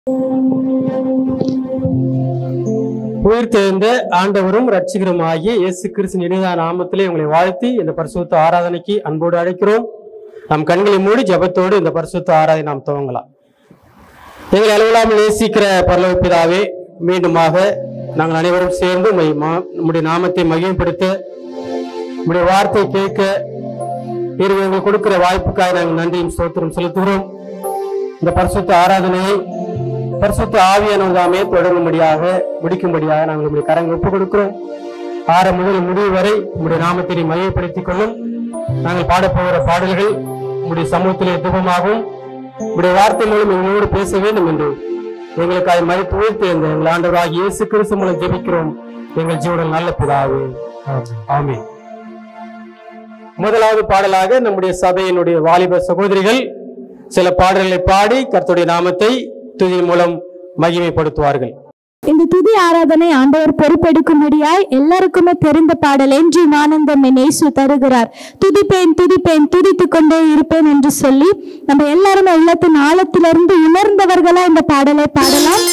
உயிர்த்தெழுந்த ஆண்டவரும் இரட்சகரும் ஆகிய இயேசு கிறிஸ்துவின் இனிதான நாமத்திலே உங்களை வாழ்த்தி இந்த பரிசுத்த ஆராதனைக்கு அன்போடு அழைக்கிறோம். நம் கண்களை மூடி ஜெபத்தோடு இந்த பரிசுத்த ஆராதனை நாம் துவங்கலாம். எங்களை அளவில்லாமல் நேசிக்கிற பரலோக பிதாவே, மீண்டுமாக நாங்கள் அனைவரும் சேர்ந்து நம்முடைய நாமத்தை மகிமைப்படுத்த, நம்முடைய வார்த்தை கேட்க எங்களுக்கு கொடுக்கிற வாய்ப்புக்காக நாங்கள் நன்றியும் ஸ்தோத்திரம் செலுத்துகிறோம். இந்த பரிசுத்த ஆராதனையை பரிசுத்த ஆவியானவர்தாமே தொடங்கும்படியாக முடிக்கும்படியாக நாங்கள் நம்முடைய கரங்களை ஒப்புக் கொடுக்கிறோம். ஆரம்ப முதல் முடிவு வரை நம்முடைய நாமத்தை மையப்படுத்திக் கொள்ளும். நாங்கள் பாடப்போகிற பாடல்கள் நம்முடைய சமூகத்திலே தூபமாகவும் நம்முடைய வார்த்தை மூலம் எங்களோடு பேச வேண்டும் என்று எங்களுக்காக மதிப்பு உயர்த்தி எங்கள் ஆண்டவராகிய இயேசு கிறிஸ்து மூலம் ஜெபிக்கிறோம் எங்கள் ஜீவனில் நல்ல பிதாவே, ஆமென். முதலாவது பாடலாக நம்முடைய சபையினுடைய வாலிப சகோதரிகள் சில பாடல்களை பாடி கர்த்தருடைய நாமத்தை துதி மூலம் மகிமைப்படுத்துவார்கள். இந்த துதி ஆராதனை ஆண்டவர் பொறுப்பெடுக்கும்படியாய் எல்லாருக்குமே தெரிந்த பாடல், என்றும் ஆனந்தம் என் இயேசு தருகிறார், துதிப்பேன் துதிப்பேன் துதித்துக் கொண்டே இருப்பேன் என்று சொல்லி நம்ம எல்லாருமே உள்ளத்தின் ஆழத்திலிருந்து உணர்ந்தவர்களா இந்த பாடலை பாடலாம்.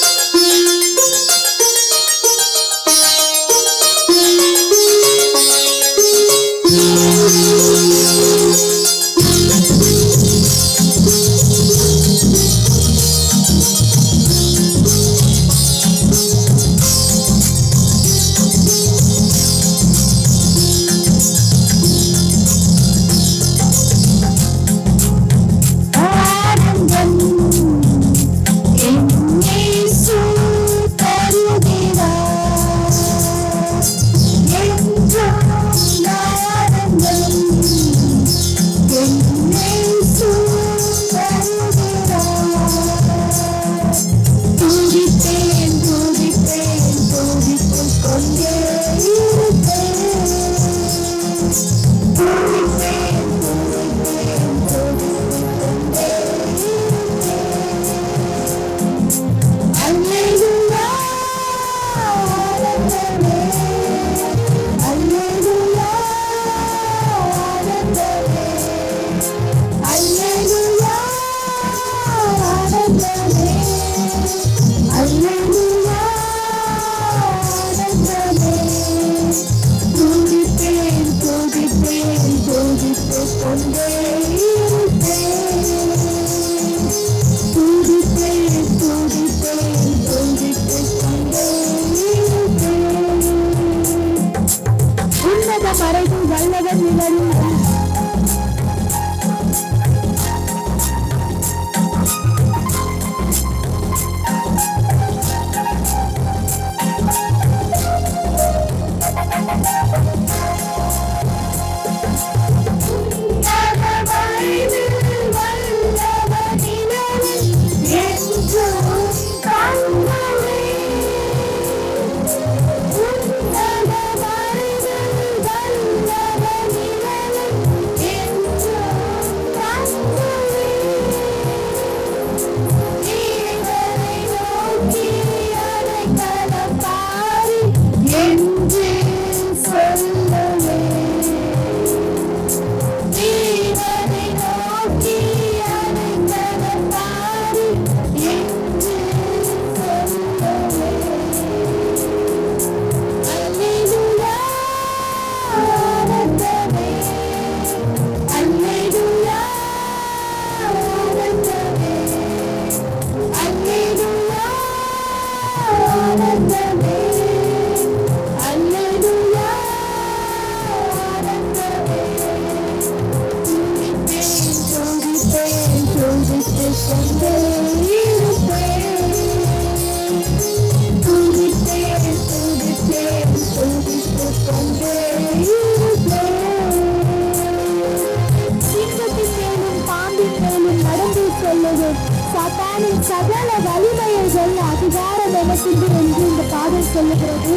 சகல வலிமையை சொல்ல அதிகாரம் எனக்கு என்று இந்த பாடல் சொல்லுகிறது.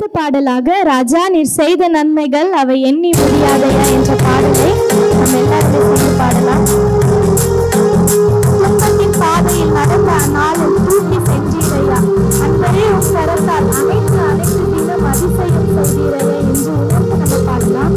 பாடலாக ராஜா நீர் செய்த நன்மைகள் அவை எண்ணி முடியாதையா என்ற பாடலை நம்ம எல்லாருமே சேர்ந்து பாடலாம். துன்பத்தின் பாதையில் நடந்த அந்நாளில் தூக்கி சென்றீரையா, அன்பரே உன் கரத்தால் அனைத்து அனைத்து தினம் அதிசயம் செய்தீரையா என்று உணர்ந்து நம்ம பாடலாம்.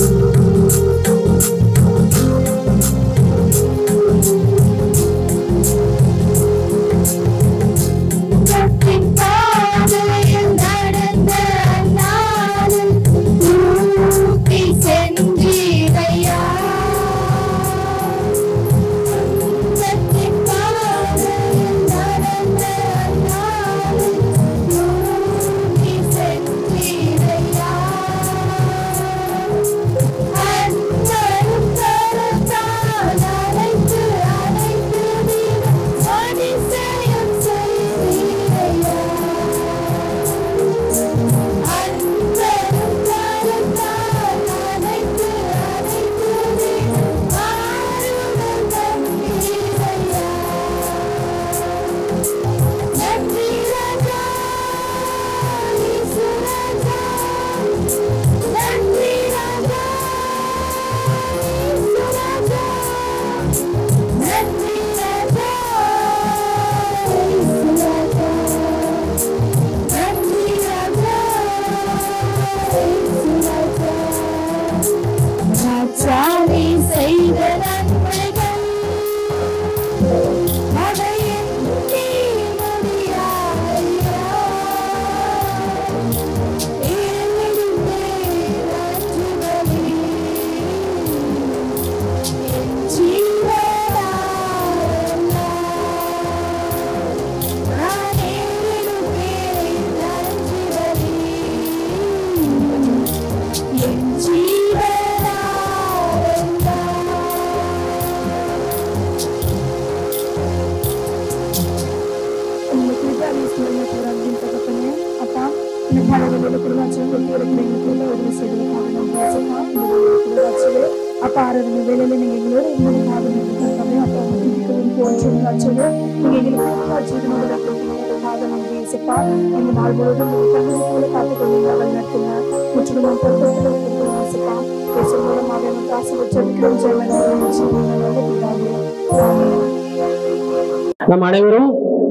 நம் அனைவரும்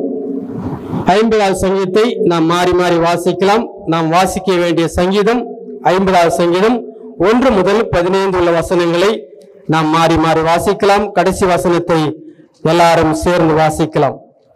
50வது சங்கீதத்தை நாம் மாறி மாறி வாசிக்கலாம். நாம் வாசிக்க வேண்டிய சங்கீதம் 50வது சங்கீதம் 1 முதல் 15 உள்ள வசனங்களை நாம் மாறி மாறி வாசிக்கலாம். கடைசி வசனத்தை எல்லாரும் சேர்ந்து வாசிக்கலாம்.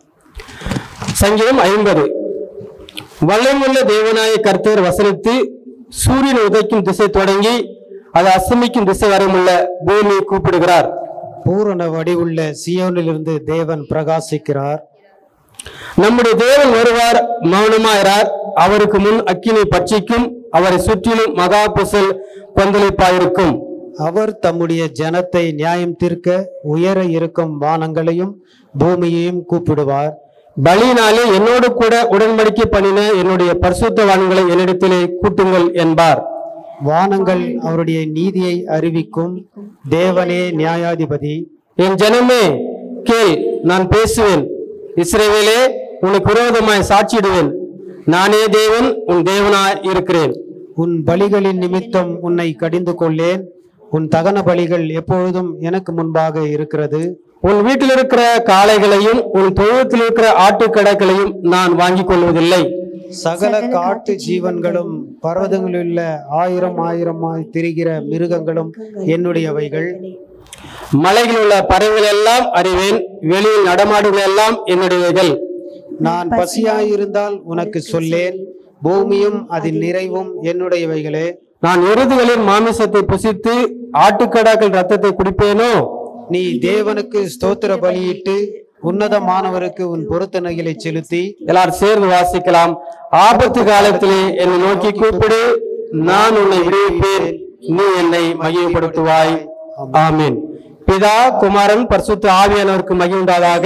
சங்கீதம் 50. வல்லமையுள்ள தேவனாய கர்த்தர் வசனித்து சூரியன் உதைக்கும் திசை தொடங்கி அது அஸ்தமிக்கும் திசை வரமுள்ள பூமியை கூப்பிடுகிறார். பூரண வடிவுள்ள சியோனிலிருந்து தேவன் பிரகாசிக்கிறார். நம்முடைய தேவன் வருவார், மௌனமாயிரார். அவருக்கு முன் அக்கினி பட்சிக்கும், அவரை சுற்றிலும் மகா புசல் கொந்தளிப்பாயிருக்கும். அவர் தம்முடைய ஜனத்தை நியாயம் தீர்க்க உயர இருக்கும் வானங்களையும் பூமியையும் கூப்பிடுவார். பலியினாலே என்னோடு கூட உடன்படிக்கை பண்ணின என்னுடைய பரிசுத்தவான்களை என்னிடத்திலே கூட்டுங்கள் என்பார். வானங்கள் அவருடைய நீதியை அறிவிக்கும். தேவனே நியாயாதிபதி. என் ஜனமே கேள், நான் பேசுவேன். இஸ்ரவேலே உனக்கு விரோதமாய் சாட்சியிடுவேன். நானே தேவன், உன் தேவனாய் இருக்கிறேன். உன் பலிகளின் நிமித்தம் உன்னை கடிந்து கொள்ளேன். உன் தகன பலிகள் எப்பொழுதும் எனக்கு முன்பாக இருக்கிறது. உன் வீட்டில் இருக்கிற காளைகளையும் உன் தொழுவத்தில் இருக்கிற ஆட்டுக்கடைகளையும் நான் வாங்கிக் கொள்வதில்லை. சகல காட்டு ஜீவன்களும் பர்வதங்களிலுள்ள ஆயிரமாய் திரிகிற மிருகங்களும் என்னுடையவைகள். மலைகளில் உள்ள பறவைகள் எல்லாம் அறிவேன், வெளியில் நடமாடுகள் எல்லாம் என்னுடையவைகள். நான் பசியாயிருந்தால் உனக்கு சொல்லேன், பூமியும் அதன் நிறைவும் என்னுடையவைகளே. நான் எருதுகளின் மாமிசத்தை புசித்து ஆட்டுக்கடாக்கள் ரத்தத்தை குடிப்பேனோ? நீ தேவனுக்கு ஸ்தோத்திர பலியிட்டு உன்னதமானவருக்கு உன் பொருத்தனைகளை செலுத்தி. எல்லாரும் சேர்ந்து வாசிக்கலாம். ஆபத்து காலத்திலே என்னை நோக்கி கூப்பிடு, நான் உன்னை விடுவிப்பேன், நீ என்னை மகிமைப்படுத்துவாய். ஆமீன். பிதா, குமாரன், பரிசுத்த ஆவியானவருக்கு மகிமை உண்டாதாக.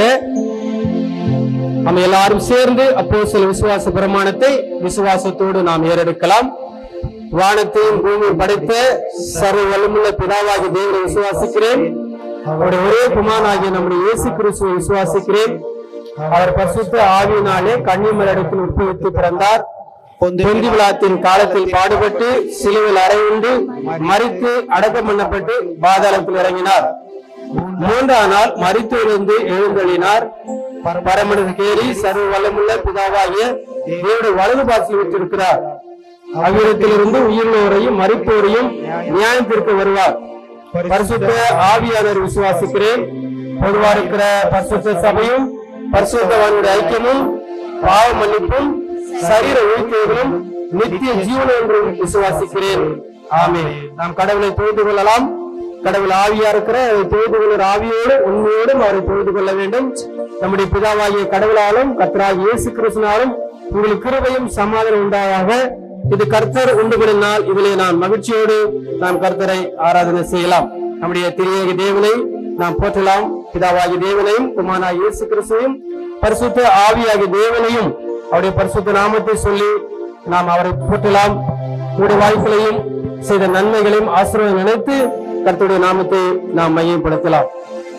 நம்ம எல்லாரும் சேர்ந்து அப்போஸ்தலர் விசுவாச பிரமாணத்தை விசுவாசத்தோடு நாம் ஏறெடுக்கலாம். வானத்தையும் பூமி படைத்த சர்வ வல்லமையுள்ள பிதாவாகிய தேவனை விசுவாசிக்கிறேன். அவருடைய ஒரே குமாரனாகிய நம்முடைய இயேசு கிறிஸ்துவை விசுவாசிக்கிறேன். அவர் பரிசுத்த ஆவியினாலே கன்னிமரிடத்தில் உட்பவித்து பிறந்தார். பொந்தி பிலாத்தின் காலத்தில் பாடுபட்டு சிலுவையில் அறையுண்டு மரித்து அடக்கம் பண்ணப்பட்டு பாதாளத்தில் இறங்கினார். 3ஆம் நாள் மரித்தோரிலிருந்து எழுந்தள்ளினார். பரமனுக்கு ஏறி சர்வ வல்லமுள்ள பிதாவாகிய தேவனுடைய வலது பாசில் விட்டிருக்கிறார். அவ்விடத்திலிருந்து உயிர்ந்தோரையும் மரித்தோரையும் நியாயத்திற்கு வருவார். பரிசுத்த ஆவியானவர் விசுவாசிக்கிறேன். பொதுவா இருக்கிற பரிசுத்த சபையும் பரிசுத்தவானுடைய ஐக்கியமும் பாவ மன்னிப்பும் சரீர உயிர்த்தெழுதலும் நித்திய ஜீவனம் என்றும் விசுவாசிக்கிறேன். ஆமென். நாம் கடவுளை தொழுது கொள்ளலாம். கடவுள் ஆவியா இருக்கிற தொழுது கொள்ளுற ஆவியோடு உண்மையோடும் அவரை தொழுது கொள்ள வேண்டும். நம்முடைய பிதாவாகிய கடவுளாலும் கர்த்தராகிய இயேசு கிறிஸ்துவினாலும் உங்களுக்கு கிருபையும் சமாதானம் உண்டாக. இது கர்த்தர் உண்டு பண்ணின நாள். இதிலே நான் மகிழ்ச்சியோடு நாம் கர்த்தரை ஆராதனை செய்யலாம். நம்முடைய திரியேக தேவனை நாம் போற்றலாம். பிதாவாகிய தேவனையும் குமாரனாகிய இயேசு கிறிஸ்துவையும் பரிசுத்த ஆவியாகிய தேவனையும் அவருடைய பரிசுத்த நாமத்தை சொல்லி நாம் அவரை போற்றலாம். உங்களுடைய வாழ்க்கையிலையும் செய்த நன்மைகளையும் ஆசீர்வாதம் நினைத்து கர்த்தருடைய நாமத்தை நாம் மையப்படுத்தலாம்.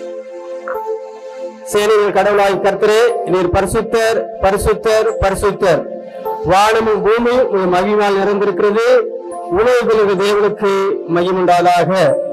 சேனையின் கடவுளாய் கர்த்தரே, நீர் பரிசுத்தர் பரிசுத்தர் பரிசுத்தர். வானமும் பூமியும் மகிமையால் நிறைந்திருக்கிறது. உலகிலுள்ள தேவனுக்கு மகிமுண்டாதாக.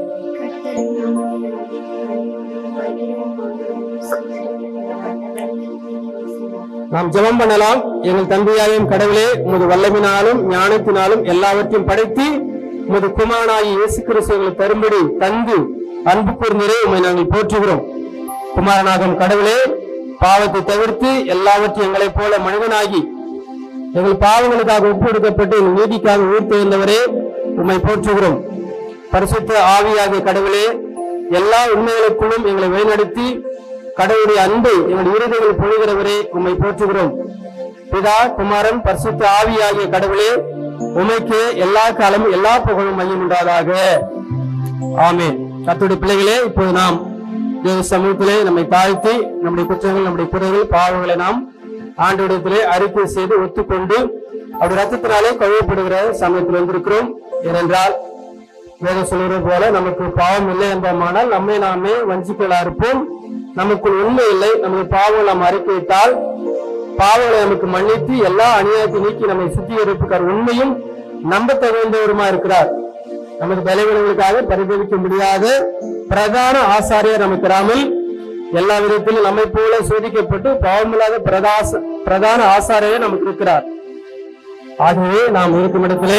நாம் ஜெபம் பண்ணலாம். எங்கள் தந்தையாயும் கடவுளே, உமது வல்லமினாலும் ஞானத்தினாலும் எல்லாவற்றையும் படைத்து உமது குமாரனாகிய இயேசு கிறிஸ்துவை தரும்படி தந்து அன்பு கூர்ந்தரே உம்மை நாங்கள் போற்றுகிறோம். குமாரனாகும் கடவுளே, பாவத்தை தவிர்த்து எல்லாவற்றையும் எங்களைப் போல மனிதனாகி எங்கள் பாவங்களுக்காக ஒப்பு எடுக்கப்பட்டு எங்கள் நீதிக்காக உயிர்த்தெழுந்தவரே உம்மை போற்றுகிறோம். பரிசுத்த ஆவியாகிய கடவுளே, எல்லா உண்மைகளுக்குள்ளும் எங்களை வழிநடத்தி கடவுளுடைய அன்பை எங்கள் இருதயங்கள் பொழிகிறவரே உம்மை போற்றுகிறோம். பிதா குமாரன் பரிசுத்த ஆவியாகிய கடவுளே, உமைக்கு எல்லா காலமும் எல்லா புகழும் மையம் உண்டாதாக. ஆமென். கர்த்தருடைய பிள்ளைகளே, இப்போது நாம் தேவ சமூகத்திலே நம்மை தாழ்த்தி நம்முடைய குற்றங்கள் நம்முடைய குறைகள் பாவங்களை நாம் ஆண்டவரிடத்திலே அறிக்கை செய்து ஒத்துக்கொண்டு அவருடைய ரத்தத்தினாலே கழுவப்படுகிற சமயத்தில் வந்திருக்கிறோம். ஏனென்றால் வேதம் சொல்வது போல நமக்கு பாவம் இல்லை என்பதானால் நம்மை நாமே வஞ்சிக்கலா இருப்போம். நமக்குள் உண்மை இல்லை. நமது பாவம் நாம் அறிக்கையிட்டால் பாவங்களை நமக்கு மன்னித்து எல்லா அநியாயத்தை நீக்கி நம்மை சுத்திகரிப்புக்கார் உண்மையும் நம்ப தகுந்தவருமா இருக்கிறார். நமது பலவீனங்களுக்காக பரிதவிக்க முடியாத பிரதான ஆசாரியர் நமக்கு இராமல் எல்லா விதத்திலும் நம்மை போல சோதிக்கப்பட்டு பாவமில்லாத பிரதான ஆசாரியர் நமக்கு இருக்கிறார். ஆகவே நாம் இருக்கும் இடத்திலே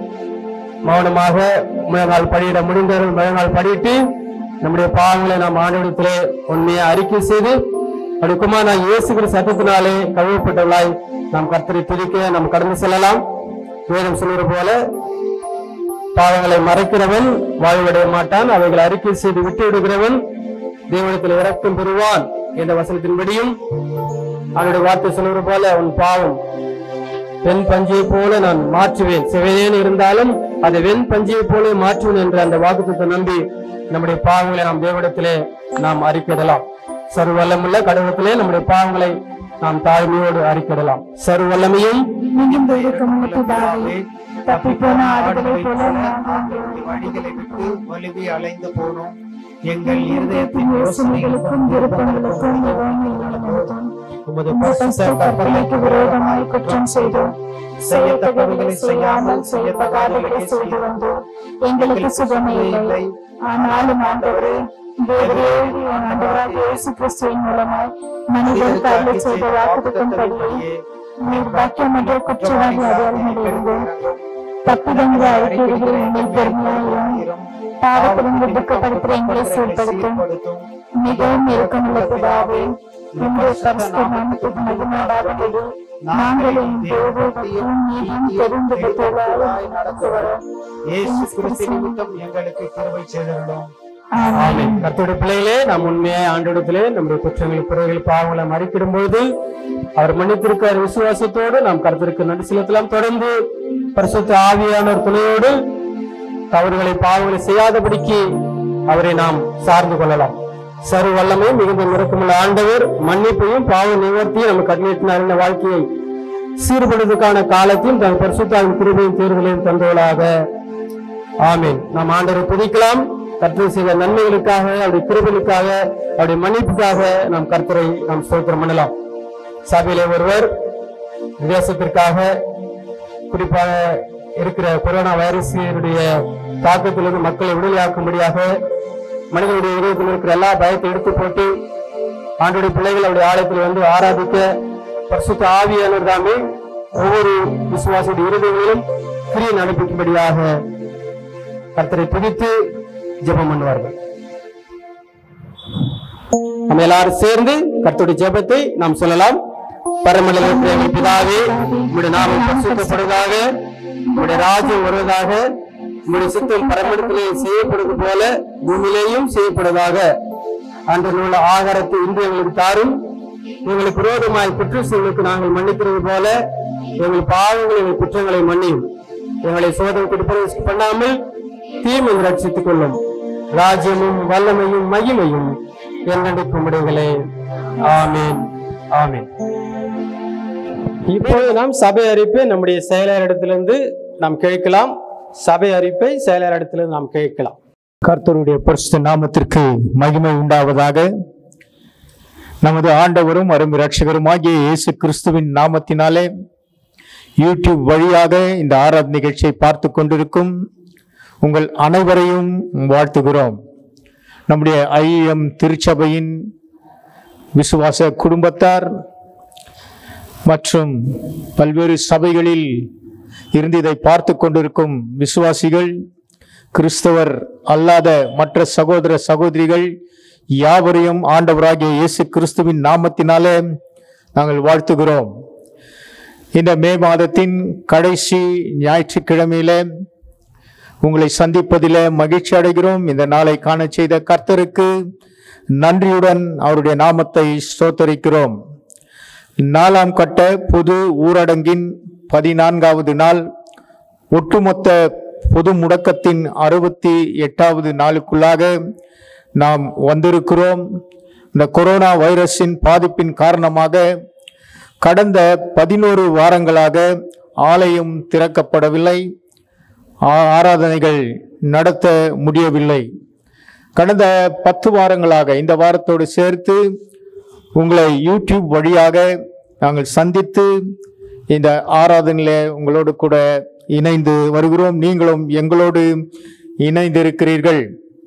மௌனமாக முழங்கால் படியிட முடிந்தவர்கள் முழங்கால் படியிட்டு நம்முடைய பாவங்களை நாம் ஆண்டவரிடத்திலே உண்மையை அறிக்கை செய்து அப்படி குமாரனாகிய இயேசு கிறிஸ்து சத்தத்தினாலே கழுவப்பட்டவர்களாய் நாம் கர்த்தரை துதிக்க நாம் கடந்து செல்லலாம். வேதம் சொல்வது போல பாவங்களை மறைக்கிறவன் வாழ்வடைய மாட்டான், அவைகளை அறிக்கை செய்து விட்டு விடுகிறவன் தேவனிடத்தில் இரக்கம் பெறுவான் என்ற வசனத்தின்படியும் அவனுடைய வார்த்தை சொல்வது போல அவன் பாவம் வெண் பஞ்சியை போல நான் மாற்றுவேன், சிவையேன் இருந்தாலும் அதை வெண் பஞ்சியை போல மாற்றுவேன் என்ற அந்த வாக்குத்தத்தை நம்பி நம்முடைய பாவங்களை நாம் தேவனிடத்திலே நாம் அறிக்கையிடலாம். சர்வல்லமுள்ள கடவுளத்திலே நம்முடைய பாவங்களை நாம் தாழ்மையோடு அறிக்கையிடலாம். சர்வல்லமையும் தப்பிப்போன ஆடுகளை போல வழிகளை விட்டு வலுவி அலைந்து போனோம். எங்கள் இருதயத்தின் யோசனைகளுக்கும் விருப்பங்களுக்கும் உமது பரிசுத்த கற்பனைக்கு விரோதமாய் குற்றம் செய்தோம். செய்யத்தக்கவைகளை செய்யாமல் செய்யத்தகாதவைகளை செய்து வந்தோம். எங்களுக்கு சுகமே இல்லை. ஆனாலும் ஆண்டவரே, ஆண்டவராகிய இயேசு கிறிஸ்துவின் மூலமாய் மனிதர் தள்ளி செய்த வாக்குத்தத்தின்படியே நீர் பாக்கியமற்ற குற்றவாளி அதிகாரிகளிலிருந்து தப்பிதங்களை அறிக்கைகள் எங்கள் பெருமையாயிரும் பாவத்திலிருந்து துக்கப்படுத்துற எங்களை சீர்படுத்தும். மிகவும் இறுக்கமுள்ள பிதாவே, உங்களுடைய பரிசுத்த நாமத்துக்கு மகிமையுண்டாகும்படி நாங்கள் என் தேவதையும் நீதியும் தெரிந்து பெற்றவர்களாய் நடந்து வரோம். இயேசு கிறிஸ்து நிமித்தம் எங்களுக்கு கிருபை செய்தருளும். ஆமென். கர்த்தருடைய பிள்ளைகளே, நாம் உண்மையை ஆண்டவரிடத்திலே நம்முடைய குற்றங்கள் குறைகள் பாவங்களை மறிக்கிடும் பொழுது அவர் மன்னித்திருக்கிற விசுவாசத்தோடு நாம் கர்த்தருக்கு நன்றி செலுத்தலாம். தொடர்ந்து பரிசுத்த ஆவியானவர் துணையோடு தவறுகளை பாவங்களை செய்யாதபடிக்கு அவரை நாம் சார்ந்து கொள்ளலாம். சர்வ வல்லமை மிகுந்த இரக்கமுள்ள ஆண்டவர் மன்னிப்பையும் பாவ நிவர்த்தியும் நமக்கு கட்டளையிட்டார். வாழ்க்கையை சீர்படுவதற்கான காலத்தையும் தன் பரிசுத்தாவின் கிருபையும் தேர்வுகளையும் தந்தவர்களாக. ஆமென். நாம் ஆண்டவரை துதிக்கலாம். கர்த்தர் செய்த நன்மைகளுக்காக, அவருடைய கிருபைகளுக்காக, அவருடைய மன்னிப்புக்காக நாம் கர்த்தரை நாம் ஸ்தோத்திரம் பண்ணலாம். சபையிலே ஒருவர் தேசத்திற்காக குறிப்பாக இருக்கிற கொரோனா வைரஸினுடைய தாக்கத்திலிருந்து மக்களை விடுதலையாக்கும்படியாக மனிதனுடைய இதயத்தில் இருக்கிற எல்லா பயத்தை எடுத்து போட்டு ஆண்டுடைய பிள்ளைகள் அவருடைய ஆலயத்தில் வந்து ஆராதிக்க பரிசுத்த ஆவியானவர் தாமே ஒவ்வொரு விசுவாசியுடைய இருதயங்களிலும் கிரியை நடப்பிக்கும்படியாக கர்த்தரை துதித்து ஜெபம் பண்ணுவார்கள். நம்ம எல்லாரும் சேர்ந்து கர்த்தருடைய ஜெபத்தை நாம் சொல்லலாம். பரமண்டலத்திலே பிதாவே, உம்முடைய நாமம் பரிசுத்தப்படுவதாக, உம்முடைய ராஜ்யம் வருவதாக, உம்முடைய சித்தம் பரமண்டலத்திலே செய்யப்படுவது போல பூமியிலேயும் செய்யப்படுவதாக. அன்று உள்ள ஆகாரத்தை இன்று எங்களுக்கு தாரும். எங்களுக்கு விரோதமாய் குற்றங்களுக்கு நாங்கள் மன்னிக்கிறது போல எங்கள் பாவங்கள் எங்கள் குற்றங்களை மன்னியும். எங்களை சோதனைக்கு பண்ணாமல் தீமை ரட்சித்துக் கொள்ளும். ராஜ்யமும் வல்லமையும் மகிமையும் என்றென்றைக்கும் உடையவர்களே. ஆமென், ஆமென். இப்பொழுது நாம் சபை அறிப்பை நம்முடைய செயலரிடத்திலிருந்து நாம் கேட்கலாம். சபை அறிப்பை செயலரிடத்திலிருந்து நாம் கேட்கலாம். கர்த்தருடைய பரிசுத்த நாமத்திற்கு மகிமை உண்டாவதாக. நமது ஆண்டவரும் அருமை இரட்சகருமாகிய இயேசு கிறிஸ்துவின் நாமத்தினாலே யூடியூப் வழியாக இந்த ஆராதனை நிகழ்ச்சியை பார்த்து கொண்டிருக்கும் உங்கள் அனைவரையும் வாழ்த்துகிறோம். நம்முடைய IEM திருச்சபையின் விசுவாச குடும்பத்தார் மற்றும் பல்வேறு சபைகளில் இருந்து இதை பார்த்து கொண்டிருக்கும் விசுவாசிகள், கிறிஸ்தவர் அல்லாத மற்ற சகோதர சகோதரிகள் யாவரையும் ஆண்டவராகிய இயேசு கிறிஸ்துவின் நாமத்தினாலே நாங்கள் வாழ்த்துகிறோம். இந்த மே மாதத்தின் கடைசி ஞாயிற்றுக்கிழமையில உங்களை சந்திப்பதில் மகிழ்ச்சி அடைகிறோம். இந்த நாளை காண செய்த கர்த்தருக்கு நன்றியுடன் அவருடைய நாமத்தை ஸ்தோத்தரிக்கிறோம். 4ஆம் கட்ட பொது ஊரடங்கின் 14வது நாள், ஒட்டுமொத்த பொது முடக்கத்தின் 68வது நாளுக்குள்ளாக நாம் வந்திருக்கிறோம். இந்த கொரோனா வைரஸின் பாதிப்பின் காரணமாக கடந்த 11 வாரங்களாக ஆலயம் திறக்கப்படவில்லை, ஆராதனைகள் நடத்த முடியவில்லை. கடந்த 10 வாரங்களாக இந்த வாரத்தோடு சேர்த்து உங்களை யூடியூப் வழியாக நாங்கள் சந்தித்து இந்த ஆராதனையிலே உங்களோடு கூட இணைந்து வருகிறோம். நீங்களும் எங்களோடு இணைந்திருக்கிறீர்கள்.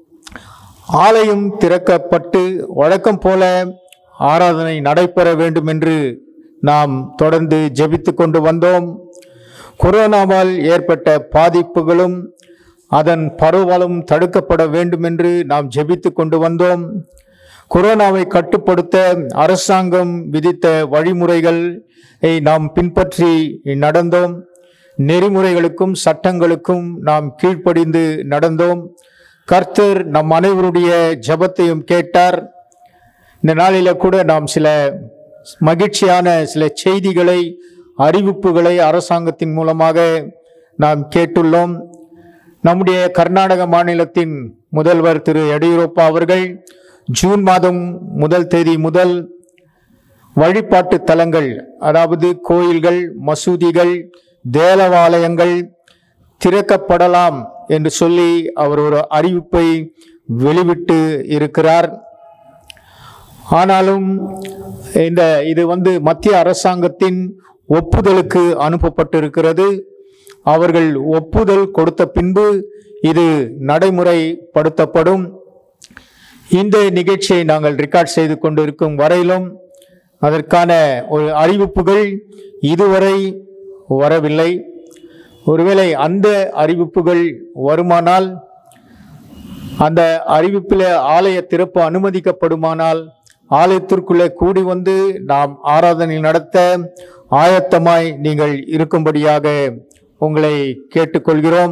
ஆலயம் திறக்கப்பட்டு வழக்கம் போல ஆராதனை நடைபெற வேண்டும் என்று நாம் தொடர்ந்து ஜெபித்து கொண்டு வந்தோம். கொரோனாவால் ஏற்பட்ட பாதிப்புகளும் அதன் பரவலும் தடுக்கப்பட வேண்டும் என்று நாம் ஜெபித்து கொண்டு வந்தோம். கொரோனாவை கட்டுப்படுத்த அரசாங்கம் விதித்த வழிமுறைகளை நாம் பின்பற்றி நடந்தோம். நெறிமுறைகளுக்கும் சட்டங்களுக்கும் நாம் கீழ்ப்படிந்து நடந்தோம். கர்த்தர் நம் அனைவருடைய ஜெபத்தையும் கேட்டார். இந்த நாளில கூட நாம் சில மகிழ்ச்சியான சில செய்திகளை, அறிவிப்புகளை அரசாங்கத்தின் மூலமாக நாம் கேட்டுள்ளோம். நம்முடைய கர்நாடக மாநிலத்தின் முதல்வர் திரு எடியூரப்பா அவர்கள் ஜூன் மாதம் 1 தேதி முதல் வழிபாட்டு தலங்கள், அதாவது கோயில்கள், மசூதிகள், தேவாலயங்கள் திறக்கப்படலாம் என்று சொல்லி அவர் ஒரு அறிவிப்பை வெளிவிட்டு இருக்கிறார். ஆனாலும் இது மத்திய அரசாங்கத்தின் ஒப்புதலுக்கு அனுப்பப்பட்டிருக்கிறது. அவர்கள் ஒப்புதல் கொடுத்த பின்பு இது நடைமுறைப்படுத்தப்படும். இந்த நிகழ்ச்சியை நாங்கள் ரெக்கார்ட் செய்து கொண்டிருக்கும் வரையிலும் அதற்கான ஒரு அறிவிப்புகள் இதுவரை வரவில்லை. ஒருவேளை அந்த அறிவிப்புகள் வருமானால், அந்த அறிவிப்பில் ஆலய திறப்பு அனுமதிக்கப்படுமானால் ஆலயத்திற்குள்ளே கூடி வந்து நாம் ஆராதனை நடத்த ஆயத்தமாய் நீங்கள் இருக்கும்படியாக உங்களை கேட்டுக்கொள்கிறோம்.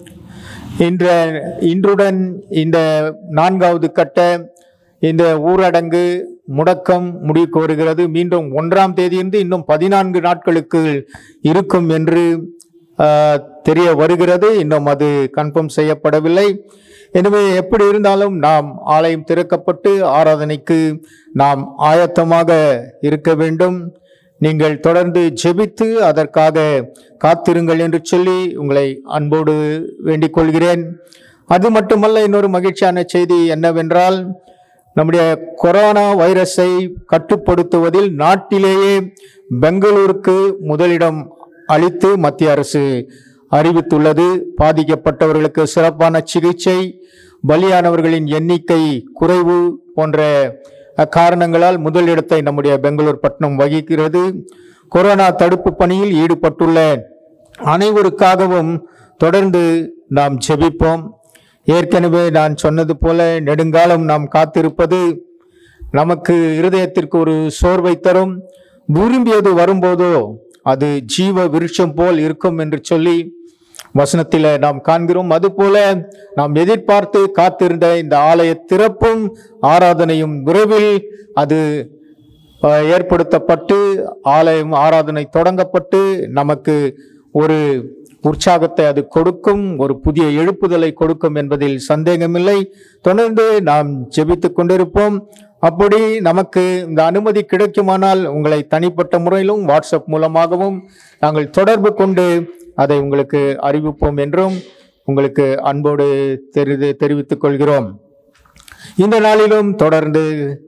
இன்றுடன் இந்த 4வது கட்ட இந்த ஊரடங்கு முடக்கம் முடிவுக்கு வருகிறது. மீண்டும் 1ஆம் தேதியிலிருந்து இன்னும் 14 நாட்களுக்கு இருக்கும் என்று தெரிய வருகிறது. இன்னும் அது கன்ஃபார்ம் செய்யப்படவில்லை. எனவே எப்படி இருந்தாலும் நாம் ஆலயம் திறக்கப்பட்டு ஆராதனைக்கு நாம் ஆயத்தமாக இருக்க வேண்டும். நீங்கள் தொடர்ந்து ஜெபித்து அதற்காக காத்திருங்கள் என்று சொல்லி உங்களை அன்போடு வேண்டிக் கொள்கிறேன். அது மட்டுமல்ல, இன்னொரு மகிழ்ச்சியான செய்தி என்னவென்றால், நம்முடைய கொரோனா வைரஸை கட்டுப்படுத்துவதில் நாட்டிலேயே பெங்களூருக்கு முதலிடம் அளித்து மத்திய அரசு அறிவித்துள்ளது. பாதிக்கப்பட்டவர்களுக்கு சிறப்பான சிகிச்சை, பலியானவர்களின் எண்ணிக்கை குறைவு போன்ற காரணங்களால் முதலிடத்தை நம்முடைய பெங்களூர் பட்டணம் வகிக்கிறது. கொரோனா தடுப்பு பணியில் ஈடுபட்டுள்ள அனைவருக்காகவும் தொடர்ந்து நாம் ஜெபிப்போம். ஏற்கனவே நான் சொன்னது போல நெடுங்காலம் நாம் காத்திருப்பது நமக்கு இருதயத்திற்கு ஒரு சோர்வை தரும். விரும்பியது வரும்போதோ அது ஜீவ விருட்சம் போல் இருக்கும் என்று சொல்லி வசனத்தில நாம் காண்கிறோம். அதுபோல நாம் எதிர்பார்த்து காத்திருந்த இந்த ஆலய திறப்பும் ஆராதனையும் விரைவில் அது ஏற்படுத்தப்பட்டு ஆலயம் ஆராதனை தொடங்கப்பட்டு நமக்கு ஒரு உற்சாகத்தை அது கொடுக்கும், ஒரு புதிய எழுப்புதலை கொடுக்கும் என்பதில் சந்தேகமில்லை. தொடர்ந்து நாம் ஜெபித்துக் கொண்டிருப்போம். அப்படி நமக்கு இந்த அனுமதி கிடைக்குமானால் உங்களை தனிப்பட்ட முறையிலும் வாட்ஸ்அப் மூலமாகவும் நாங்கள் தொடர்பு கொண்டு அதை உங்களுக்கு அறிவிப்போம் என்றும் உங்களுக்கு அன்போடு தெரிவித்துக் கொள்கிறோம். இந்த நாளிலும் தொடர்ந்து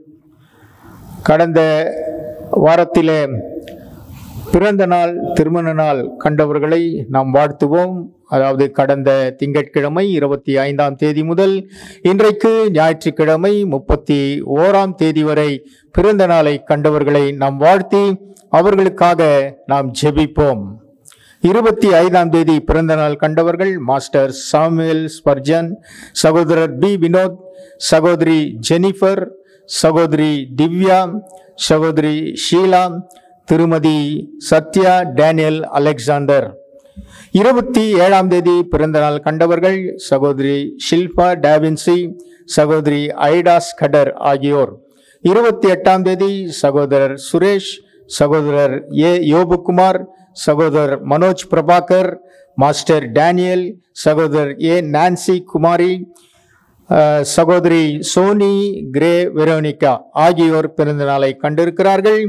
கடந்த வாரத்திலே பிறந்த நாள், திருமண நாள் கண்டவர்களை நாம் வாழ்த்துவோம். அதாவது கடந்த திங்கட்கிழமை 25ஆம் தேதி முதல் இன்றைக்கு ஞாயிற்றுக்கிழமை 31ஆம் தேதி வரை பிறந்த நாளை கண்டவர்களை நாம் வாழ்த்தி அவர்களுக்காக நாம் ஜெபிப்போம். 25ஆம் தேதி பிறந்த நாள் கண்டவர்கள் மாஸ்டர் சாமுவேல் ஸ்பர்ஜன், சகோதரர் பி வினோத், சகோதரி ஜெனிஃபர், சகோதரி திவ்யா, சகோதரி ஷீலா, திருமதி சத்யா டேனியல் அலெக்சாண்டர். 27ஆம் தேதி பிறந்த நாள் கண்டவர்கள் சகோதரி ஷில்பா டாவின்சி, சகோதரி ஐடா ஸ்கடர் ஆகியோர். 28ஆம் தேதி சகோதரர் சுரேஷ், சகோதரர் ஏ யோபுகுமார், சகோதரர் மனோஜ் பிரபாகர், மாஸ்டர் டேனியல், சகோதரர் ஏ நான்சி குமாரி, சகோதரி சோனி கிரே வெரோனிகா ஆகியோர் பிறந்த நாளை கண்டிருக்கிறார்கள்.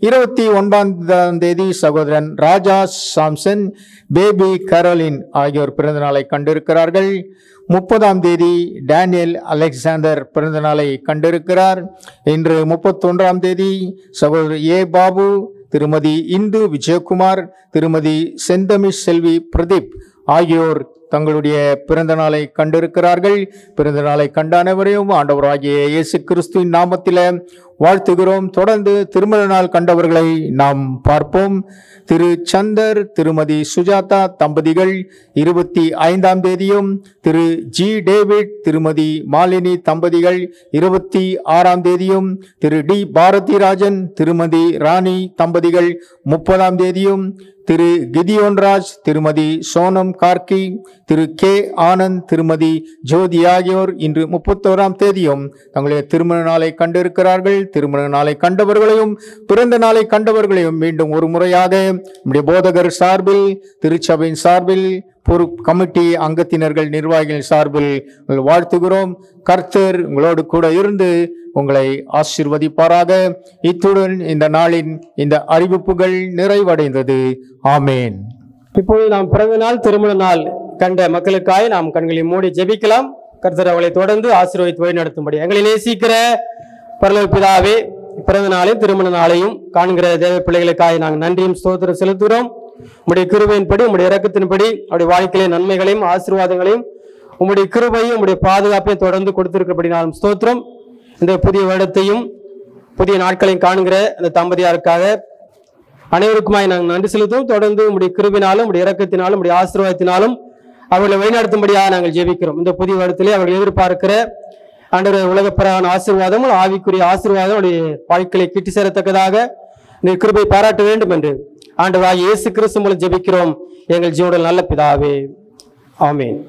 29ஆம் தேதி சகோதரன் ராஜா சாம்சன், பேபி கரோலின் ஆகியோர் பிறந்த நாளை கண்டிருக்கிறார்கள். 30ஆம் தேதி டேனியல் அலெக்சாண்டர் பிறந்த நாளை கண்டிருக்கிறார். இன்று 31ஆம் தேதி சகோதரர் ஏ பாபு, திருமதி இந்து விஜயகுமார், திருமதி செந்தமிழ் செல்வி பிரதீப் ஆகியோர் தங்களுடைய பிறந்த நாளை கண்டிருக்கிறார்கள். பிறந்த நாளை கண்ட அனைவரையும் ஆண்டவராகிய இயேசு கிறிஸ்துவின் நாமத்தில வாழ்த்துகிறோம். தொடர்ந்து திருமண நாள் கண்டவர்களை நாம் பார்ப்போம். திரு சந்தர், திருமதி சுஜாதா தம்பதிகள் 25ஆம் தேதியும், திரு ஜி டேவிட், திருமதி மாலினி தம்பதிகள் 26ஆம் தேதியும், திரு டி பாரதிராஜன், திருமதி ராணி தம்பதிகள் 30ஆம் தேதியும், திரு கிதியோன்ராஜ், திருமதி சோனம் கார்கி, திரு கே ஆனந்த், திருமதி ஜோதி ஆகியோர் இன்று 31ஆம் தேதியும் தங்களுடைய திருமண நாளை கண்டிருக்கிறார்கள். திருமண நாளை கண்டவர்களையும் பிறந்த நாளை கண்டவர்களையும் மீண்டும் ஒரு முறையாக நம்முடைய போதகர் சார்பில், திருச்சபையின் சார்பில், கமிட்டி அங்கத்தினர்கள், நிர்வாகிகள் சார்பில் வாழ்த்துகிறோம். கர்த்தர் உங்களோடு கூட இருந்து உங்களை ஆசீர்வதிப்பாராக. இத்துடன் இந்த நாளின் இந்த அறிவிப்புகள் நிறைவடைந்தது. ஆமேன். இப்போது நாம் பிறந்த நாள், திருமண நாள் கண்ட மக்களுக்காக நாம் கண்களை மூடி ஜெபிக்கலாம். கர்த்தர் அவளை தொடர்ந்து ஆசீர்வதித்து வழி நடத்தும்படி எங்களை நேசிக்கிற பரலோக பிதாவே, பிறந்த நாளையும் திருமண நாளையும் காண்கிற தேவ பிள்ளைகளுக்காக நாங்கள் நன்றியும் ஸ்தோத்திரம் செலுத்துகிறோம். உம்முடைய கிருபையின்படி, உம்முடைய இரக்கத்தின்படி அவருடைய வாழ்க்கையிலே நன்மைகளையும் ஆசீர்வாதங்களையும் உம்முடைய கிருபையும் உம்முடைய பாதுகாப்பையும் தொடர்ந்து கொடுத்திருக்கிறபடினாலும் ஸ்தோத்திரம். இந்த புதிய வருடத்தையும் புதிய நாட்களையும் காண்கிற அந்த தம்பதியாருக்காக அனைவருக்குமாய் நாங்கள் நன்றி செலுத்துவோம். தொடர்ந்து உம்முடைய கிருபினாலும் உம்முடைய இரக்கத்தினாலும் உம்முடைய ஆசீர்வாதத்தினாலும் அவர்களை வழிநடத்தும்படியாக நாங்கள் ஜெபிக்கிறோம். இந்த புதிய வருடத்திலே அவர்கள் எதிர்பார்க்கிற ஆண்டவருடைய உலகப்பிரகான ஆசீர்வாதமும் ஆவிக்குரிய ஆசீர்வாதம் அவருடைய வாழ்க்கையை கிட்டி சேரத்தக்கதாக இந்த கிருபை பாராட்ட வேண்டும் என்று ஆண்டவராகிய இயேசு கிறிஸ்து மூலம் ஜெபிக்கிறோம் எங்கள் ஜீவனுடைய நல்ல பிதாவே. ஆமென்.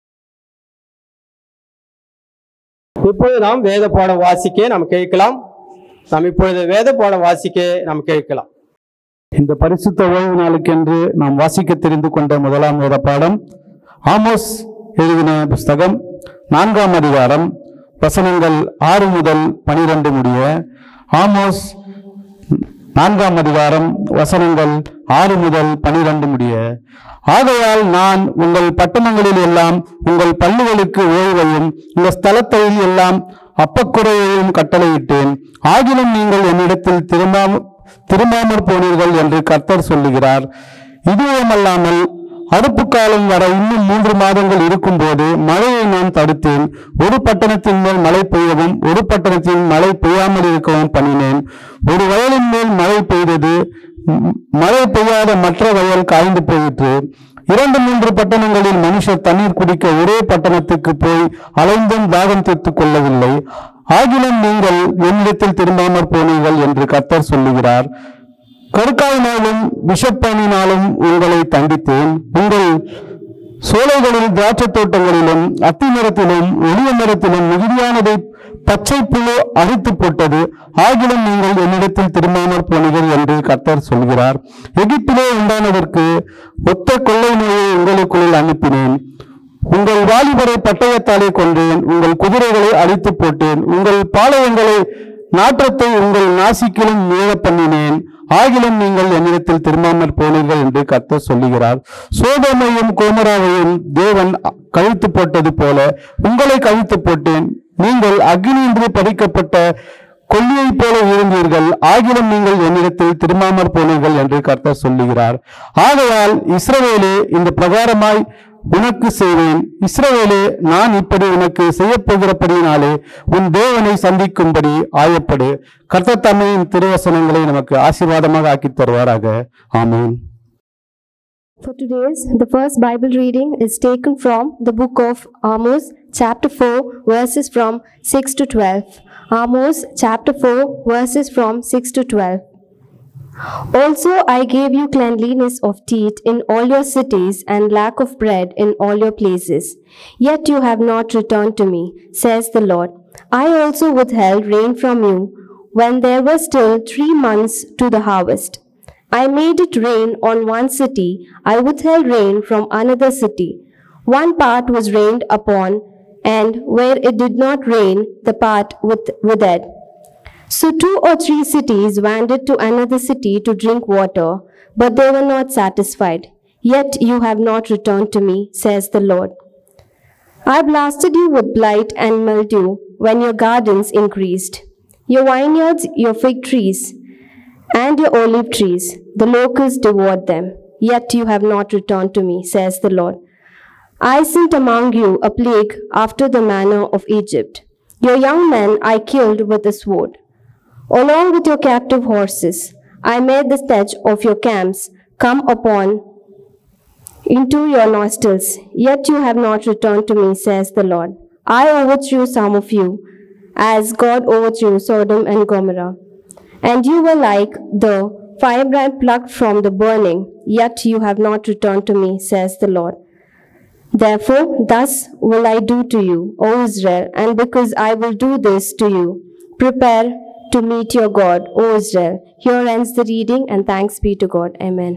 இப்பொழுது நாம் வேத பாடம் வாசிக்க நாம் கேட்கலாம். இப்பொழுது வேத பாடம் வாசிக்க நாம் கேட்கலாம். இந்த பரிசுத்த ஓய்வு நாளுக்கென்று நாம் வாசிக்க தெரிந்து கொண்ட முதலாம் வேத பாடம் ஆமோஸ் எழுதின புஸ்தகம் 4ஆம் அதிகாரம் வசனங்கள் 6 முதல் 12 முடிய. ஆமோஸ் 4ஆம் அதிகாரம் வசனங்கள் 6 முதல் 12 முடிய. ஆகையால் நான் உங்கள் பட்டணங்களில் எல்லாம் உங்கள் பள்ளிகளுக்கு ஓய்வையும் இந்த ஸ்தலத்தில் எல்லாம் அப்பக்குறையையும் கட்டளையிட்டேன். ஆகிலும் நீங்கள் என்னிடத்தில் திரும்பாமற் போனீர்கள் என்று கர்த்தர் சொல்லுகிறார். இதுவுமல்லாமல் அடுப்பு காலம் வர இன்னும் 3 மாதங்கள் இருக்கும் போது மழையை நான் தடுத்தேன். ஒரு பட்டணத்தின் மேல் மழை பெய்யவும் ஒரு பட்டணத்தின் மழை பெய்யாமல் இருக்கவும் பண்ணினேன். ஒரு வயலின் மேல் மழை பெய்தது, மழை பெய்யாத மற்ற வயல் காய்ந்து போயிற்று. 2-3 பட்டணங்களில் மனுஷர் தண்ணீர் குடிக்க ஒரே பட்டணத்துக்கு போய் அலைந்தும் தாகம் தீர்த்துக் கொள்ளவில்லை. ஆகிலும் நீங்கள் என்னிடத்தில் திரும்பாமற் போனீர்கள் என்று கர்த்தர் சொல்லுகிறார். கருக்காயினாலும் விஷப்பணினாலும் உங்களை தண்டித்தேன். உங்கள் சோலைகளில் திராட்சை தோட்டங்களிலும் அத்தி மரத்திலும் ஒலிவ மரத்திலும் மிகுதியானதை பச்சை புழு அரித்து போட்டது. ஆகிலும் நீங்கள் என்னிடத்தில் திரும்பாமற் போனீர்கள் என்று கர்த்தர் சொல்கிறார். எகிப்திலே உண்டானதற்கு ஒத்த கொள்ளை நோயை உங்களுக்குள் அனுப்பினேன். உங்கள் வாலிபரை பட்டயத்தாலே கொன்றேன். உங்கள் குதிரைகளை அழித்து போட்டேன். உங்கள் பாளையங்களை நாற்றத்தை உங்கள் நாசிக்கிலும் மீள பண்ணினேன். ஆகிலும் நீங்கள் என்னிடத்தில் திரும்பாமற் போனீர்கள் என்று கர்த்தர் சொல்லுகிறார். சோதோமையும் கோமராவையும் தேவன் கழித்து போட்டது போல உங்களை கழித்து போட்டேன். நீங்கள் அக்னியின்றி பறிக்கப்பட்ட கொல்லியைப் போல இருந்தீர்கள். ஆகிலும் நீங்கள் என்னிடத்தில் திரும்பாமற் போனீர்கள் என்று கர்த்தர் சொல்லுகிறார். ஆகையால் இஸ்ரவேலே, இந்த பிரகாரமாய் உனக்கு செய்வேன். இஸ்ரவேலே, நான் இப்படி உனக்கு செய்யப்போகிறபடியினாலே உன் தேவனை சந்திக்கும்படி ஆயப்படு. கர்த்தர் தம்மின் திருவசனங்களை நமக்கு ஆசீர்வாதமாக ஆக்கி தருவாராக. ஆமென். For today's, the first Bible reading is taken from the book of Amos, chapter 4, verses from 6 to 12. Amos, chapter 4, verses from 6 to 12. Also I gave you cleanliness of teeth in all your cities and lack of bread in all your places. Yet you have not returned to me, says the Lord. I also withheld rain from you when there were still 3 months to the harvest. I made it rain on one city, I withheld rain from another city. One part was rained upon, and where it did not rain, the part withered. So 2 or 3 cities wandered to another city to drink water, but they were not satisfied. Yet you have not returned to me, says the Lord. I blasted you with blight and mildew when your gardens increased. Your vineyards, your fig trees, and your olive trees, the locusts devoured them. Yet you have not returned to me, says the Lord. I sent among you a plague after the manner of Egypt. Your young men I killed with the sword. Along with your captive horses, I made the sedge of your camps come upon into your nostrils. Yet you have not returned to me, says the Lord. I overthrew some of you, as God overthrew Sodom and Gomorrah. And you were like the firebrand plucked from the burning, yet you have not returned to me, says the Lord. Therefore, thus will I do to you, O Israel, and because I will do this to you, prepare to meet your God, O Israel. Here ends the reading, and thanks be to God. Amen.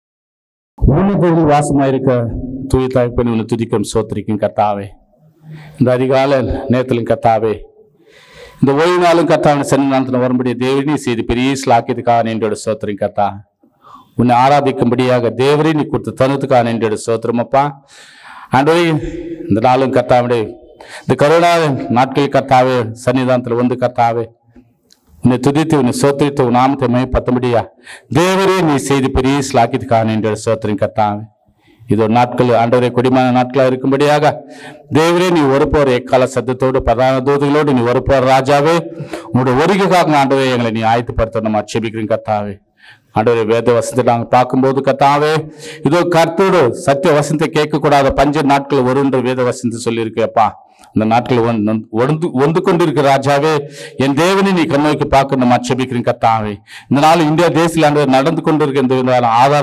உன்னதத்தில் வாசமாயிருக்க தூய தகப்பனே, உன்னை துதிக்கும் சோத்திரிக்கும் கர்த்தாவே. இந்த அதிகாலை நேரத்திலும் கர்த்தாவே, இந்த ஓய்வு நாளும் கர்த்தாவின் சன்னிதானத்தில் வரும்படிய தேவனே செய்து பெரிய ஸ்லாக்கியத்துக்காக நின்றோட சோத்திரம் கர்த்தா. உன்னை ஆராதிக்கும்படியாக தேவரே நீ கொடுத்து தனத்துக்காக நின்றோட சோத்திரம் அப்பா. ஆண்டவரே, இந்த நாளும் கர்த்தாவுடைய இந்த கருணா நாட்களில் கர்த்தாவே சன்னிதானத்தில் வந்து கர்த்தாவே உன்னை துதித்து உன்னை சோத்திரித்து உன் நாமத்தை மகிமைப்படுத்தும்படியா தேவரே நீ செய்து பெரிய ஸ்லாக்கியத்துக்காக நின்ற சோத்திரம் கர்த்தாவே. இது ஒரு நாட்கள் ஆண்டவரே கொடிமான நாட்களாக இருக்கும்படியாக தேவரே நீ ஒருப்போர் எக்கால சத்தத்தோடு பிரதான தூதுகளோடு நீ ஒருப்போர் ராஜாவே உங்களுடைய வருகைக்காக ஆண்டவரே எங்களை நீ ஆயத்தப்படுத்த நம்ம ஆட்சேபிக்கிறோம் கர்த்தாவே. ஆண்டவரே, வேத வசனத்தை நாங்கள் பார்க்கும்போது கர்த்தாவே, இதோ கர்த்தரோடு சத்திய வசனத்தை கேட்கக்கூடாத 5 நாட்கள் வருன்ற வேத வசனத்தை சொல்லியிருக்கப்பா. இந்த நாட்கள் ஒன்று கொண்டிருக்கிற ராஜாவே, என் தேவனை நீ கண்ணோக்கி பார்க்க நம்ம ஆட்சேபிக்கிறேன் கர்த்தாவே. இந்த நாள் இந்தியா தேசத்தில் நடந்து கொண்டிருக்கிற இந்த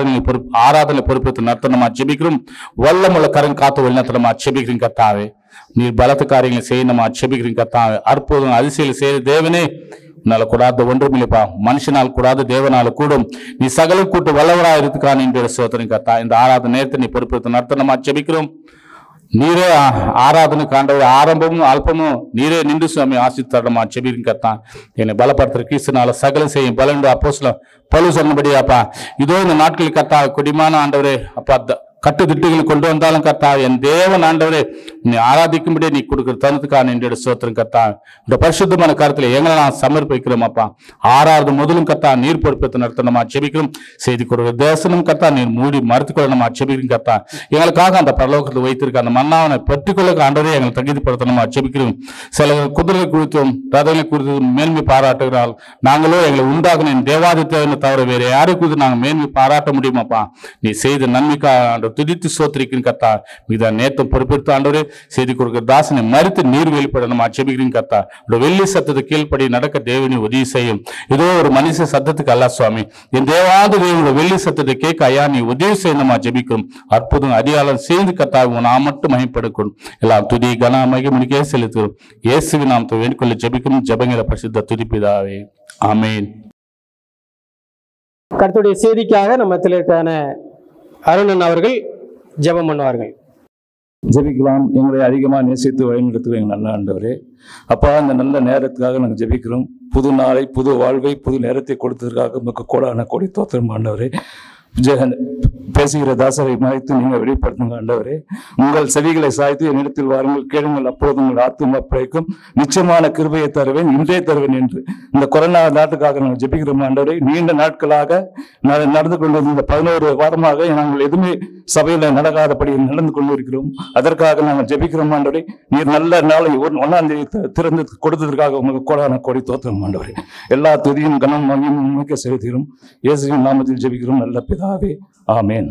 ஆராதனை பொறுப்பேற்று நடத்த நம்ம ஆட்சேபிக்கிறோம். வல்லமுள்ள கரம் காத்து வழிநடத்த நம்ம ஆட்சேபிக்கிறேன் கர்த்தாவே. நீர் பலத்த காரியங்களை செய்ய நம்ம ஆட்சேபிக்கிறேன் கர்த்தாவே. அற்புதம் அதிசயம் செய்ய தேவனே, உன்னால கூடாத ஒன்றுமில்லைப்பா, மனுஷனால் கூடாது தேவனால கூடும். நீ சகல கூட்டு வல்லவராக இருக்குக்கான என்ற சோதனை கர்த்தா. இந்த ஆராதனை நேரத்தை நீ பொறுப்பேற்று நடத்த நம்ம ஆட்சேபிக்கிறோம். நீரே ஆராதனை காண்டவர் ஆரம்பமும் அல்பமும் நீரே நின்று சுவாமி ஆசித்தரமா செபிக்கும் கர்த்தா. என்னை பலப்படுத்துற கிறிஸ்துனால சகலம் செய்யும் பலன் அப்போஸ்தலன் பவுல் சொன்னபடியாப்பா. இதோ இந்த நாட்களில் கர்த்தா கொடிமான ஆண்டவரே அப்பா கட்டுத்திட்டுகளை கொண்டு வந்தாலும் கர்த்தா, என் தேவன் ஆண்டவரே நீ ஆராதிக்கும்படியே நீ கொடுக்குற தருணத்துக்கான என்னுடைய சோத்திரம் கர்த்தா. இந்த பரிசுத்தமான கருத்துல எங்களை நான் சமர்ப்பிக்கிறோம் அப்பா. 6வது முதலும் கர்த்தா நீர் பொறுப்பேற்று நடத்தணுமா செபிக்கிறோம். செய்தி கொடுக்குற தேசனும் கர்த்தா நீர் மூடி மறுத்துக்கொள்ளணுமா செபிக்கிறோம் கர்த்தா. எங்களுக்காக அந்த பரலோகத்தில் வைத்திருக்க அந்த மன்னாவனை பெற்றுக்கொள்ள ஆண்டவரே எங்களை தகுதிப்படுத்தணுமா செபிக்கிறோம். சில குதிரை குறித்தும் ரதங்களை குறித்தும் மேன்மை பாராட்டுகிறாள். நாங்களோ எங்களை உண்டாகணும் தேவாதி தேவனை தவிர வேறு யாரை குறித்து நாங்கள் மேன்மை பாராட்ட முடியுமாப்பா. நீ செய்த நன்மைக்காக துதித்து சோத்திரிக்கும் கர்த்தா. இதை நேற்று பொறுப்பெடுத்து ஆண்டவரே செய்தி கொடுக்கிற தாசனை மறுத்து நீர் வெளிப்படணும் ஆட்சேபிக்கிறீங்க கர்த்தா. வெள்ளி சத்தத்தை கீழ்படி நடக்க தேவனை உதவி செய்யும். இதோ ஒரு மனுஷ சத்தத்துக்கு அல்ல சுவாமி, என் தேவாத தேவனோட வெள்ளி சத்தத்தை கேட்க ஐயா நீ உதவி செய்யணுமா ஜெபிக்கும். அற்புதம் அதிகாலம் சேர்ந்து கர்த்தாவும் நான் மட்டும் மகிமைப்படுக்கும். எல்லாம் துதி கன மகிமைக்கே செலுத்துகிறோம். இயேசுவின் நாமத்தை வேண்டிக்கொள்ள ஜெபிக்கும். ஜெபங்கிற பரிசுத்த துதிப்பிதாவே, ஆமென். கர்த்தருடைய செய்திக்காக நம்ம மத்தியிலான அருணன் அவர்கள் ஜெபம் பண்ணுவார்கள். ஜெபிக்கலாம். எங்களை அதிகமாக நேசித்து வழிநடத்துவோம் எங்கள் நல்ல ஆண்டவரே. அப்பா, இந்த நல்ல நேரத்துக்காக நாங்கள் ஜெபிக்கிறோம். புது நாளை, புது வாழ்வை, புது நேரத்தை கொடுத்ததற்காக உங்களுக்கு கோடான கோடி தோத்திரம் ஆண்டவரே. பேசுகிற தாசரை மறைத்து நீங்கள் வெளிப்படுத்துங்க ஆண்டவரே. உங்கள் செவிகளை சாய்த்து என்னிடத்தில் வாருங்கள், கேளுங்கள், அப்போது உங்கள் ஆத்தும பிழைக்கும். நிச்சயமான கிருபையை தருவேன், இன்றே தருவேன் என்று இந்த கொரோனா நாட்டுக்காக நாங்கள் ஜெபிக்கிறோம் ஆண்டவரே. நீண்ட நாட்களாக நடந்து கொண்டிருந்த இந்த 11 வாரமாக நாங்கள் எதுவுமே சபையில நடக்காதபடி நடந்து கொண்டிருக்கிறோம். அதற்காக நாங்கள் ஜெபிக்கிறோம் ஆண்டவரே. நீர் நல்ல நாளை 1ஆம் தேதி திறந்து கொடுத்ததற்காக உங்களுக்கு கோடான கோடி தோத்திரம் ஆண்டவரே. எல்லா துதியும் கனம் மகிமையும் உண்மைக்கு செலுத்துகிறோம். இயேசுவின் நாமத்தில் ஜெபிக்கிறோம் நல்ல பிதாவே, ஆமென்.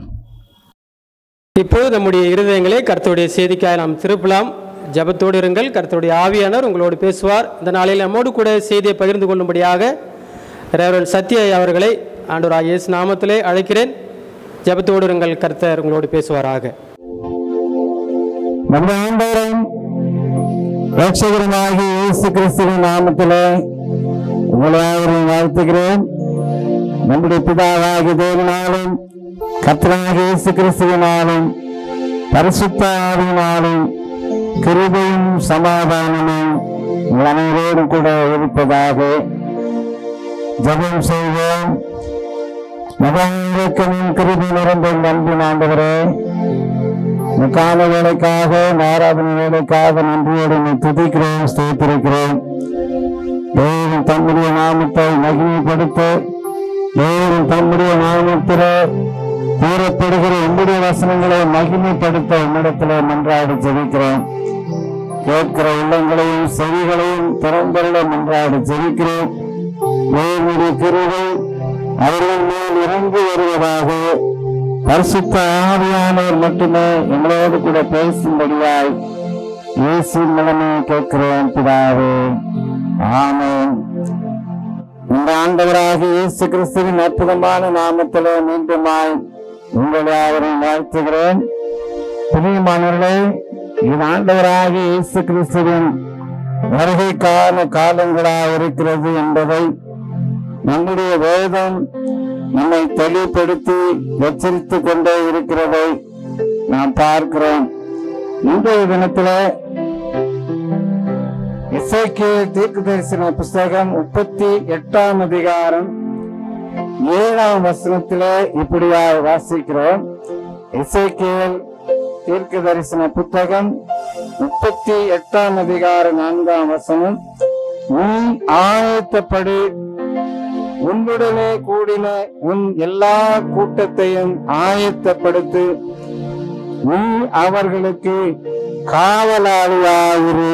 இப்போது நம்முடைய இருதயங்களை கர்த்தருடைய செய்திக்காக நாம் திருப்பலாம். ஜெபத்தோடு இருங்கள். கர்த்தருடைய ஆவியானவர் உங்களோடு பேசுவார். இந்த நாளில் நம்மோடு கூட செய்தியை பகிர்ந்து கொள்ளும்படியாக ரெவரண்ட் சத்யா அவர்களை ஆண்டவராகிய இயேசு நாமத்திலே அழைக்கிறேன். ஜெபத்தோடு இருங்கள். கர்த்தர் உங்களோடு பேசுவாராக. நம்ம ஆண்டவரும் ரட்சகருமாகிய இயேசு கிறிஸ்துவின் நாமத்திலே உங்களை வாழ்த்துகிறேன். நம்முடைய பிதாவாகிய தேவனாலும் கர்த்தராகிய இயேசு கிறிஸ்துவினாலும் பரிசுத்த ஆவியினாலும் கிருபையும் சமாதானமும் உங்கள் அனைவரோடும் கூட இருப்பதாக ஜெபம் செய்வோம். மகாவிரக்கமும் கிருபை நிறைந்த அன்பின் ஆண்டவரே, கால வேலைக்காக ஆராதனை வேலைக்காக நன்றியோடு துதிக்கிறோம், ஸ்தோத்திரிக்கிறோம். தேவன் தம்முடைய நாமத்தை மகிமைப்படுத்த, தேவன் தம்முடைய நாமத்திலே கூறப்படுகிற உங்களுடைய வசனங்களை மகிமைப்படுத்த உன்னிடத்திலே மன்றாடி ஜெபிக்கிறோம். கேட்கிற உள்ளங்களையும் செவிகளையும் திறந்தருள மன்றாடி ஜெபிக்கிறோம். தேவனுடைய கிருபை அவர்கள் மேல் இறங்கி வருவதாக, பரிசுத்த ஆவியானவர் மட்டுமே எங்களோடு கூட பேசும்படியாய் இயேசு மூலமே கேட்கிறோம் பிதாவே, ஆமென். இந்த ஆண்டவராகிய இயேசு கிறிஸ்துவின் அற்புதமான நாமத்திலே மீண்டுமாய் உங்களை யாவரையும் வாழ்த்துகிறேன். பிரியமானவர்களே, இது ஆண்டவராகிய இயேசு கிறிஸ்துவின் வருகைக்கான காலங்களாக இருக்கிறது என்பதை நம்முடைய வேதம் நம்மை தெளிவுபடுத்தி எச்சரித்துக் கொண்டே இருக்கிறதை நாம் பார்க்கிறோம். இன்றைய தினத்தில எசேக்கியேல் தீர்க்கதரிசன புஸ்தகம் 38ஆம் அதிகாரம் 7ஆம் வசனத்திலே இப்படியாக வாசிக்கிறோம். எசேக்கியேல் தீர்க்கதரிசன புத்தகம் 38ஆம் அதிகாரம் 4ஆம் வசனம். நீ ஆயத்தப்படு, உன்னுடனே கூடின உன் எல்லா கூட்டத்தையும் ஆயத்தப்படுத்து, நீ அவர்களுக்கு காவலாளியாயிரு.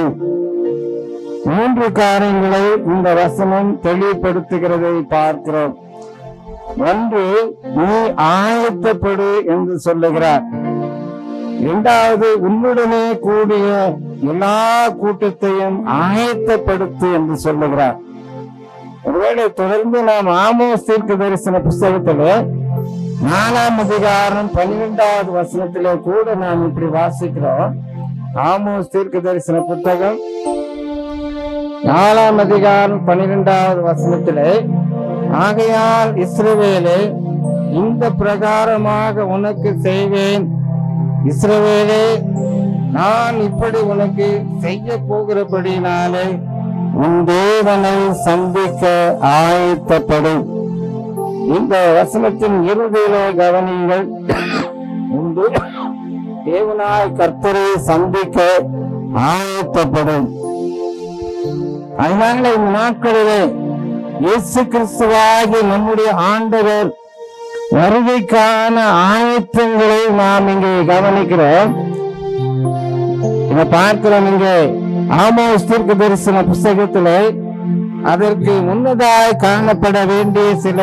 3 காரியங்களை இந்த வசனம் தெளிவுபடுத்துகிறதை பார்க்கிறோம். ஒன்று, நீ ஆயத்தப்படு என்று சொல்லுகிறார். 2வது, உன்னுடனே கூடிய எல்லா கூட்டத்தையும் ஆயத்தப்படுத்து என்று சொல்லுகிறார். ஒருவேளை தொடர்ந்து நாம் ஆமோஸ் தீர்க்கதரிசன புஸ்தகத்திலே 4ஆம் அதிகாரம் 12வது வசனத்திலே கூட நாம் இப்படி வாசிக்கிறோம். ஆமோஸ் தீர்க்கதரிசன புத்தகம் 4ஆம் அதிகாரம் 12வது வசனத்திலே, ஆகையால் இஸ்ரவேலே, இந்த பிரகாரமாக உனக்கு செய்வேன். இஸ்ரவேலே, நான் இப்படி உனக்கு செய்ய போகிறபடினாலே உன் தேவனை சந்திக்க ஆயத்தப்படும். இந்த வசனத்தின் இறுதியிலே கவனியுங்கள். உண்டு. தேவனாய் கர்த்தரை சந்திக்க ஆயத்தப்படும். அதனால இந்த நாட்களிலே இயேசு கிறிஸ்துவாகி நம்முடைய ஆண்டவர் வருகைக்கான ஆயத்தங்களை நாம் இங்கே கவனிக்கிறோம். இதை பார்க்கிறோம். இங்கே ஆமோஸ் தீர்க்கதரிசன புஸ்தகத்திலே அதற்கு முன்னதாய் காணப்பட வேண்டிய சில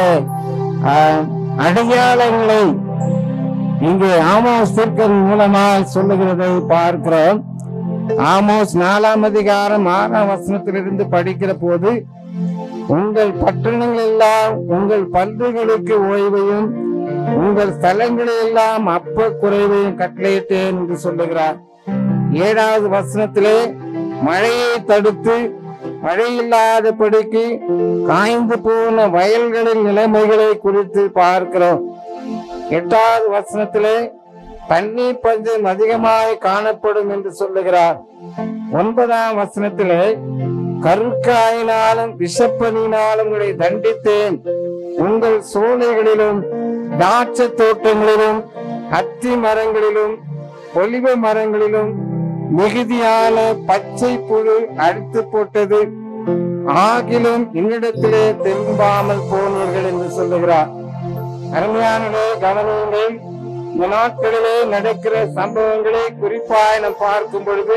அடையாளங்களை இங்கே ஆமோஸ் தீர்க்கன் மூலமாக சொல்லுகிறதை பார்க்கிறோம். ஆமோஸ் 4ஆம் அதிகாரம் 6ஆம் வசனத்திலிருந்து படிக்கிற போது, உங்கள் பட்டணங்கள் எல்லாம் உங்கள் பல்லுகளுக்கு ஓய்வையும் உங்கள் ஸ்தலங்களில் எல்லாம் அப்ப குறைவையும் கட்டளையிட்டேன் என்று சொல்லுகிறார். 7வது வசனத்திலே மழையை தடுத்து மழை இல்லாதபடிக்கு காய்ந்து போன வயல்களின் நிலைமைகளை குறித்து பார்க்கிறோம். 8வது வசனத்திலே தண்ணீர் பஞ்சம் அதிகமாக காணப்படும் என்று சொல்லுகிறார். 9ஆம் வசனத்திலே கருக்காயினாலும் விஷப்பனினாலும் உங்களை தண்டித்தேன், உங்கள் சோலைகளிலும் திராட்சை தோட்டங்களிலும் அத்தி மரங்களிலும் ஒலிவ மரங்களிலும் மிகுதியான பச்சை புழு அடித்து போட்டது, ஆகிலும் என்னிடத்திலே திரும்பாமல் போனீர்கள் என்று சொல்லுகிறார். அருமையானே, கவனியுங்கள். இந்த நாட்களிலே நடக்கிற சம்பவங்களை குறிப்பாய் நாம் பார்க்கும் பொழுது,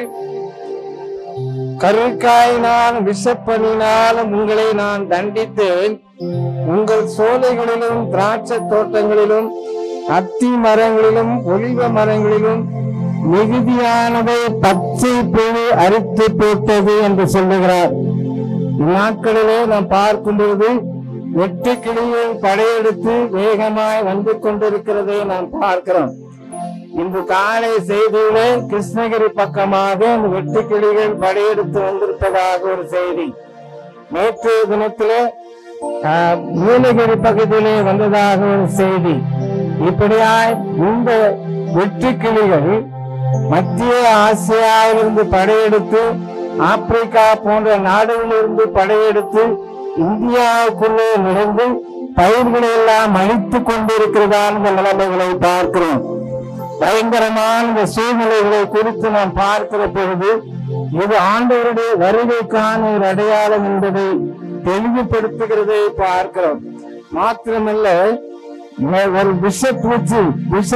கருக்காயினாலும் விஷப்பனினாலும் உங்களை நான் தண்டித்தேன், உங்கள் சோலைகளிலும் திராட்சை தோட்டங்களிலும் அத்தி மரங்களிலும் ஒலிவ மரங்களிலும் மிகுதியானதை பச்சை புழு அரித்து போட்டது என்று சொல்லுகிறார். இந்நாட்களிலே நாம் பார்க்கும் பொழுது வெட்டுக்கிளியை படையெடுத்து வேகமாய் வந்து கொண்டிருக்கிறதை நாம் பார்க்கிறோம். இன்று காலை செய்தியிலே கிருஷ்ணகிரி பக்கமாக இந்த வெட்டுக்கிளிகள் படையெடுத்து வந்திருப்பதாக ஒரு செய்தி. நேற்றைய தினத்திலே நீலகிரி பகுதியிலே வந்ததாக ஒரு செய்தி. இப்படியாய் இந்த வெட்டுக்கிளிகள் மத்திய ஆசியாவிலிருந்து படையெடுத்து ஆப்பிரிக்கா போன்ற நாடுகளிலிருந்து படையெடுத்து இந்தியாவுக்குள்ளே நுழைந்து பயிர்களை எல்லாம் அழித்து கொண்டிருக்கிறதான நிலைமைகளை பார்க்கிறோம். பயங்கரமான இந்த சூழ்நிலைகளை குறித்து நாம் பார்க்கிற பொழுது இது ஆண்டவருடைய வருகைக்கான ஒரு அடையாளம் என்பதை தெளிவுபடுத்துகிறதை பார்க்கிறோம். மாத்திரமல்ல, ஒரு விஷப்பூச்சி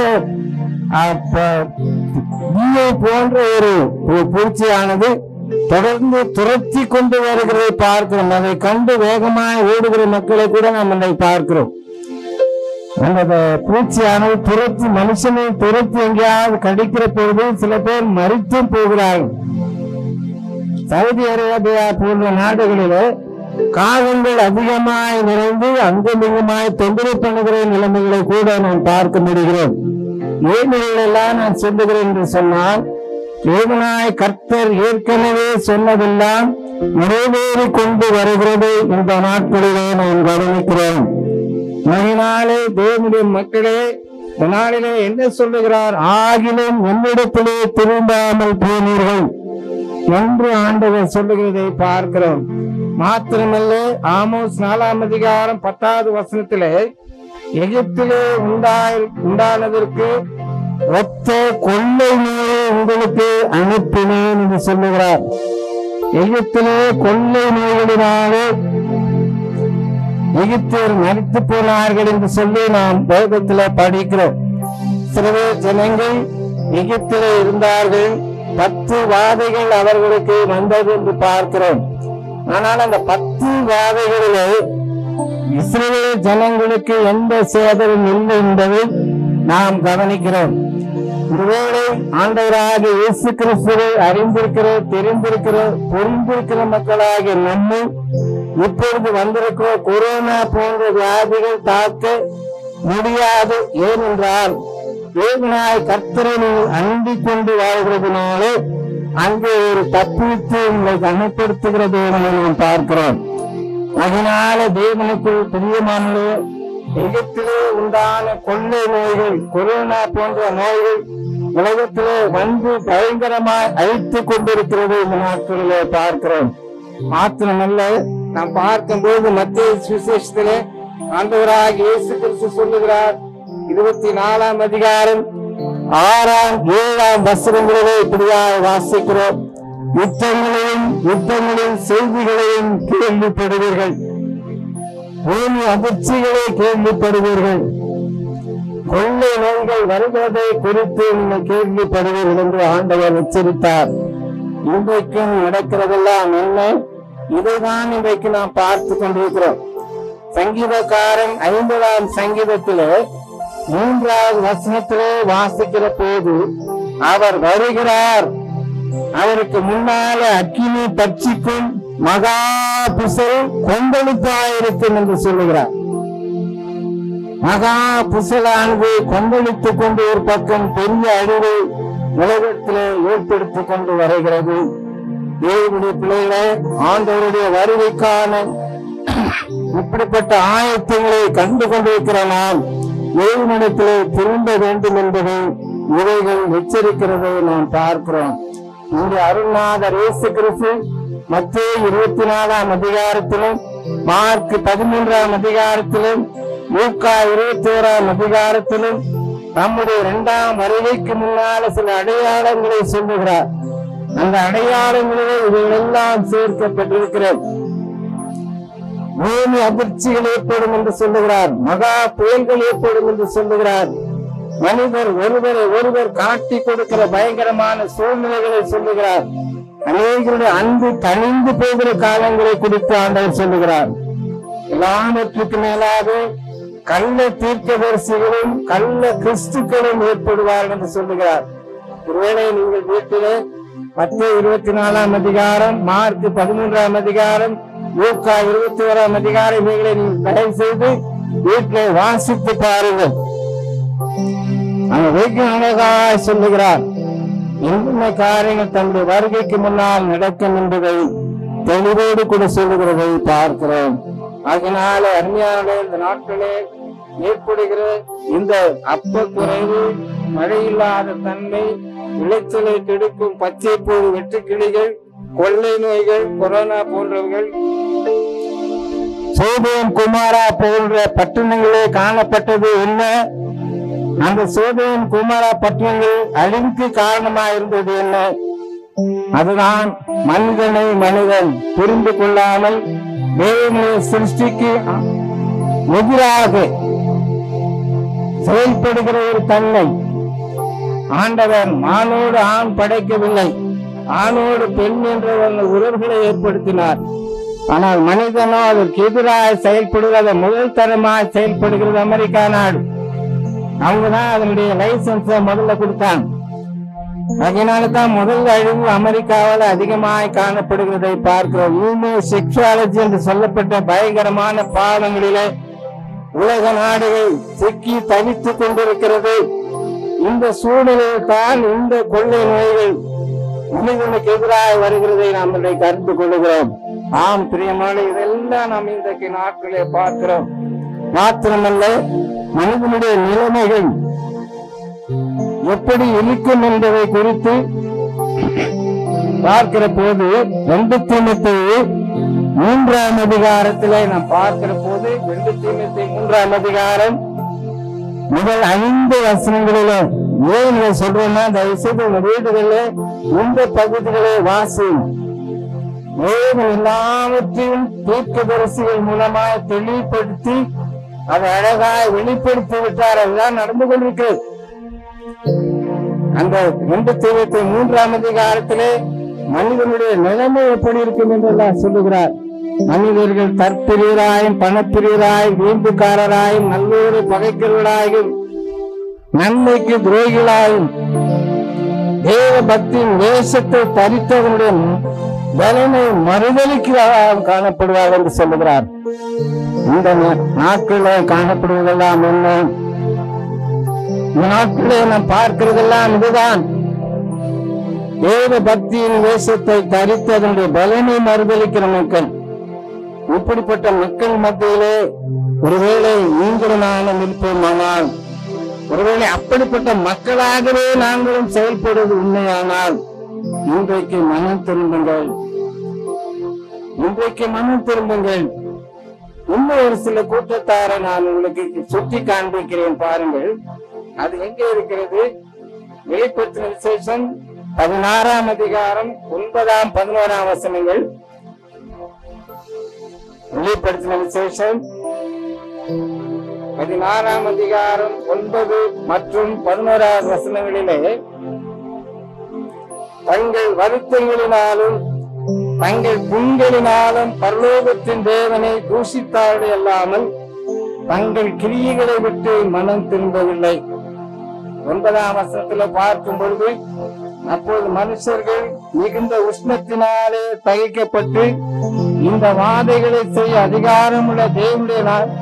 போன்ற ஒரு பூச்சியானது தொடர்ந்து துரத்தி கொண்டு வருகிறதை பார்க்கிறோம். அதை கண்டு வேகமாய் ஓடுகிற மக்களை கூட நாம் அதை பார்க்கிறோம். அந்த பூச்சியானது துரத்தி மனுஷனை துரத்தி எங்கேயாவது கடிக்கிற பொழுது சில பேர் மறித்து போகிறார்கள். சவுதி அரேபியா போன்ற நாடுகளிலே காகங்கள் அதிகமாய் நிறைந்து அங்கமிகமாய் தொந்தரவு பண்ணுகிற நிலைமைகளை கூட நாம் பார்க்க முடிகிறோம். ஏழைகளெல்லாம் நான் சொல்லுகிறேன் என்று சொன்னால், தேவனாய் கர்த்தர் ஏற்கனவே சொன்னதெல்லாம் நிறைவேறி கொண்டு வருகிறது இந்த நாட்களிலே நாம் கவனிக்கிறோம். மகினாலே தேவனுடைய மக்களே, இந்த நாளிலே என்ன சொல்லுகிறார்? ஆகிலும் என்னிடத்திலே திரும்பாமல் போனீர்கள் என்று ஆண்டவர் சொல்லுகிறதை பார்க்கிறோம். மாத்திரமல்ல, ஆமோஸ் 4ஆம் அதிகாரம் 10வது வசனத்திலே எகிப்திலே உண்டானதற்கு ஒத்த கொள்ளை நோயை உங்களுக்கு அனுப்பினேன் என்று சொல்லுகிறார். எகிப்திலே கொள்ளை நோய்களினாலே எகிப்தியர் மரித்து போனார்கள் என்று சொல்லி நாம் வேதத்திலே படிக்கிறோம். சில ஜனங்கள் எகிப்திலே இருந்தார்கள், 10 வாதைகள் அவர்களுக்கு வந்தது என்று பார்க்கிறோம். ஆனால் அந்த 10 வாதைகளிலே இஸ்ரவேல் ஜனங்களுக்கு எந்த சேதமும் இல்லை என்பதை நாம் கவனிக்கிறோம். ஒருவேளை ஆண்டவராக இயேசு கிறிஸ்துவை அறிந்திருக்கிற, தெரிந்திருக்கிற, புரிந்திருக்கிற மக்களாகிய நம்மை இப்பொழுது வந்திருக்கிற கொரோனா போன்ற வியாதிகள் தாக்க முடியாது. ஏனென்றால் தேவனாய் கர்த்தரை அண்டிக் கொண்டு வாழ்கிறதுனாலே அங்கே ஒரு தப்பித்து உங்களை கனப்படுத்துகிறது நாம் பார்க்கிறோம். அதனால தேவனுக்குள் பிரியமானே, எகிப்திலே உண்டான கொள்ளை நோய்கள், கொரோனா போன்ற நோய்கள் உலகத்திலே வந்து பயங்கரமாய் அழித்துக் கொண்டிருக்கிறது இந்த நாட்களிலே பார்க்கிறோம். மாத்திரமல்ல, நாம் பார்க்கும்போது மத்திய சுவிசேஷத்திலே ஆண்டவராக இயேசு கிறிஸ்து சொல்லுகிறார், 24ஆம் அதிகாரம் 6ஆம் 7ஆம் வசனங்களிலே இப்படியாக வாசிக்கிறோம். யுத்தங்களின் செய்திகளையும் கேள்விப்படுவீர்கள், பூமி அதிர்ச்சிகளை கேள்விப்படுவீர்கள், கொள்ளை நோய்கள் வருவதை குறித்து நீங்கள் கேள்விப்படுவீர்கள் என்று ஆண்டவர் எச்சரித்தார். இன்றைக்கும் நடக்கிறதெல்லாம் என்ன? இதைதான் இன்றைக்கு நாம் பார்த்து கொண்டிருக்கிறோம். சங்கீதக்காரன் 50ஆம் சங்கீதத்திலே 3வது வசனத்திலே வாசிக்கிற போது அவர் வருகிறார், அவருக்கு முன்னால அக்கினி பட்சிக்கும், மகா புசல் கொந்தளிப்பாயிருக்கும் என்று சொல்லுகிறார். மகா புசலானது கொந்தளித்துக் கொண்டு ஒரு பக்கம் பெரிய அழிவை உலகத்திலே ஏற்படுத்திக் கொண்டு வருகிறது. தேவனுடைய பிள்ளைகளே, ஆண்டவருடைய வருகைக்கான இப்படிப்பட்ட ஆயத்தங்களை கண்டு கொண்டிருக்கிற நாம் தேவனிடத்திலே திரும்ப வேண்டும் என்பதை இவைகள் எச்சரிக்கிறதை நாம் பார்க்கிறோம். இன்று அருள்நாதர் இயேசு கிறிஸ்து மத்தேயு 24ஆம் அதிகாரத்திலும், மார்க் 13ஆம் அதிகாரத்திலும், லூக்கா 21ஆம் அதிகாரத்திலும் நம்முடைய 2ஆம் வருகைக்கு முன்னால சில அடையாளங்களை சொல்லுகிறார். அந்த அடையாளங்களிலே இவைகளெல்லாம் சேர்க்கப்பட்டிருக்கிறது. பூமி அதிர்ச்சிகள் ஏற்படும் என்று சொல்லுகிறார், மகா புயல்கள் ஏற்படும் என்று சொல்லுகிறார், மனிதர் ஒருவரை ஒருவர் காட்டி கொடுக்கிற பயங்கரமான சூழ்நிலைகளை சொல்லுகிறார், அநேகருடைய அன்பு தணிந்து போகிற காலங்களை குறித்து ஆண்டவர் சொல்லுகிறார். எல்லாவற்றுக்கு மேலாக கள்ள தீர்க்கதரிசிகளும் கள்ள கிறிஸ்துக்களும் ஏற்படுவார்கள் என்று சொல்லுகிறார். ஒருவேளை நீங்கள் வீட்டிலே மத்தேயு 24ஆம் அதிகாரம், மார்க் 13ஆம் அதிகாரம், லூக்கா 21ஆம் அதிகாரம் இவைகளை நீங்கள் தயவு செய்து வீட்டிலே வாசித்து பாருங்கள். அவர் வெகு அழகாய் சொல்லுகிறார். என்னென்ன காரியங்கள் தன்னுடைய வருகைக்கு முன்னால் நடக்கும் என்பதை தெளிவோடு கூட சொல்லுகிறதை பார்க்கிறோம். அதனால அருமையான இந்த நாட்களே ஏற்படுகிற இந்த அப்ப குறைவு, மழையில்லாத தன்மை, விளைச்சலை கெடுக்கும் பச்சை பூ வெட்டுக்கிளிகள், கொள்ளை நோய்கள், கொரோனா போன்றவர்கள் சோதோம் குமாரா போன்ற பட்டணங்களே காணப்பட்டது என்ன? அந்த சோதோம் குமாரா பட்டணங்கள் அழிவுக்கு காரணமாக இருந்தது என்ன? அதுதான் மனிதனை மனிதன் புரிந்து கொள்ளாமல் தேவனுடைய சிருஷ்டிக்கு எதிராக செயல்படுகிற ஒரு தன்மை. ஆண்டவர் ஆணோடு ஆண் படைக்கவில்லை, ஆணோடு பெண் என்ற உறவுகளை ஏற்படுத்தினார். ஆனால் மனிதனோ அதற்கு எதிராக செயல்படுகிற முதல் தரமாக செயல்படுகிறது அமெரிக்கா நாடு. அவங்கதான் அதனுடைய லைசன்ஸ முதல்ல கொடுத்தாங்க. அதனாலதான் முதல் அழிவு அமெரிக்காவில் அதிகமாக காணப்படுகிறதை பார்க்கிறோம். ஹியூமோ செக்சுவாலஜி என்று சொல்லப்பட்ட பயங்கரமான பாடங்களிலே உலக நாடுகள் சிக்கி தவித்துக் கொண்டிருக்கிறது. இந்த சூழ்நிலையில் தான் இந்த கொள்ளை நோய்கள் மனிதனுக்கு எதிராக வருகிறதை நாம் இன்றைக்கு அறிந்து கொள்கிறோம். ஆம் பிரியமான, இதெல்லாம் நாம் இன்றைக்கு நாட்களே பார்க்கிறோம். மாத்திரமல்ல, மனிதனுடைய நிலைமைகள் எப்படி இருக்கும் என்பதை குறித்து பார்க்கிற போது 2 தீமோத்தேயு 3ஆம் அதிகாரத்திலே நாம் பார்க்கிற போது 2 தீமோத்தேயு 3ஆம் அதிகாரம் முதல் 5 வசனங்களிலே ஏன் சொல்றேன்னா, தயவு செய்து உங்க வீடுகளிலே இந்த பகுதிகளை வாசி. எல்லாவற்றையும் தீர்க்கதரிசிகள் மூலமாக தெளிவுபடுத்தி அதை அழகாய் வெளிப்படுத்தி விட்டார். அதுதான் நடந்து கொண்டிருக்கிறது. அந்த 2 தீமோத்தேயு 3ஆம் அதிகாரத்திலே மனிதனுடைய நிலைமை எப்படி இருக்கும் என்றெல்லாம் சொல்லுகிறார். மனிதர்கள் தற்பிரியராயும் பணப்பிரியராயும் வீம்புக்காரராயும் நல்லோரை பகைக்கிறவர்களாயும் நன்மைக்கு துரோகிகளாயும் தேவ பக்தியின் வேஷத்தை தரித்தவனுடைய பலனை மறுதலிக்கிறவராக காணப்படுவார் என்று சொல்லுகிறார். இந்த நாட்களில் காணப்படுவதெல்லாம் என்ன? இந்த நாட்களே நாம் பார்க்கிறதெல்லாம் இதுதான். தேவ பக்தியின் வேஷத்தை தரித்து அதனுடைய பலனை மறுதலிக்கிற மக்கள். இப்படிப்பட்ட மக்கள் மத்தியிலே ஒருவேளை நீங்களும் நானும் இருப்போமானால், ஒருவேளை அப்படிப்பட்ட மக்களாகவே நாங்களும் செயல்படுவது உண்மையானால், இன்றைக்கு மனம் திரும்புங்கள், இன்றைக்கு மனம் திரும்புங்கள். இன்னும் ஒரு சில கூட்டத்தாரை நான் உங்களுக்கு சுட்டி காண்பிக்கிறேன் பாருங்கள். அது எங்கே இருக்கிறது? வெளிப்படுத்தின விசேஷம் 16ஆம் அதிகாரம் 9, 11 வசனங்கள். வெளிப்படுத்தின விசேஷம் 16ஆம் அதிகாரம் 9 மற்றும் 11 வசனங்களிலே தங்கள் வருத்தங்களினாலும் தங்கள் புண்களினாலும் பரலோகத்தின் தேவனை தூஷித்தார்கள் அல்லாமல் தங்கள் கிரியைகளை விட்டு மனம் திரும்பவில்லை. 9ஆம் வசனத்துல பார்க்கும் பொழுது, அப்போது மனுஷர்கள் மிகுந்த உஷ்ணத்தினாலே தகைக்கப்பட்டு இந்த வாதைகளை செய்ய அதிகாரமுள்ள தேவனுடைய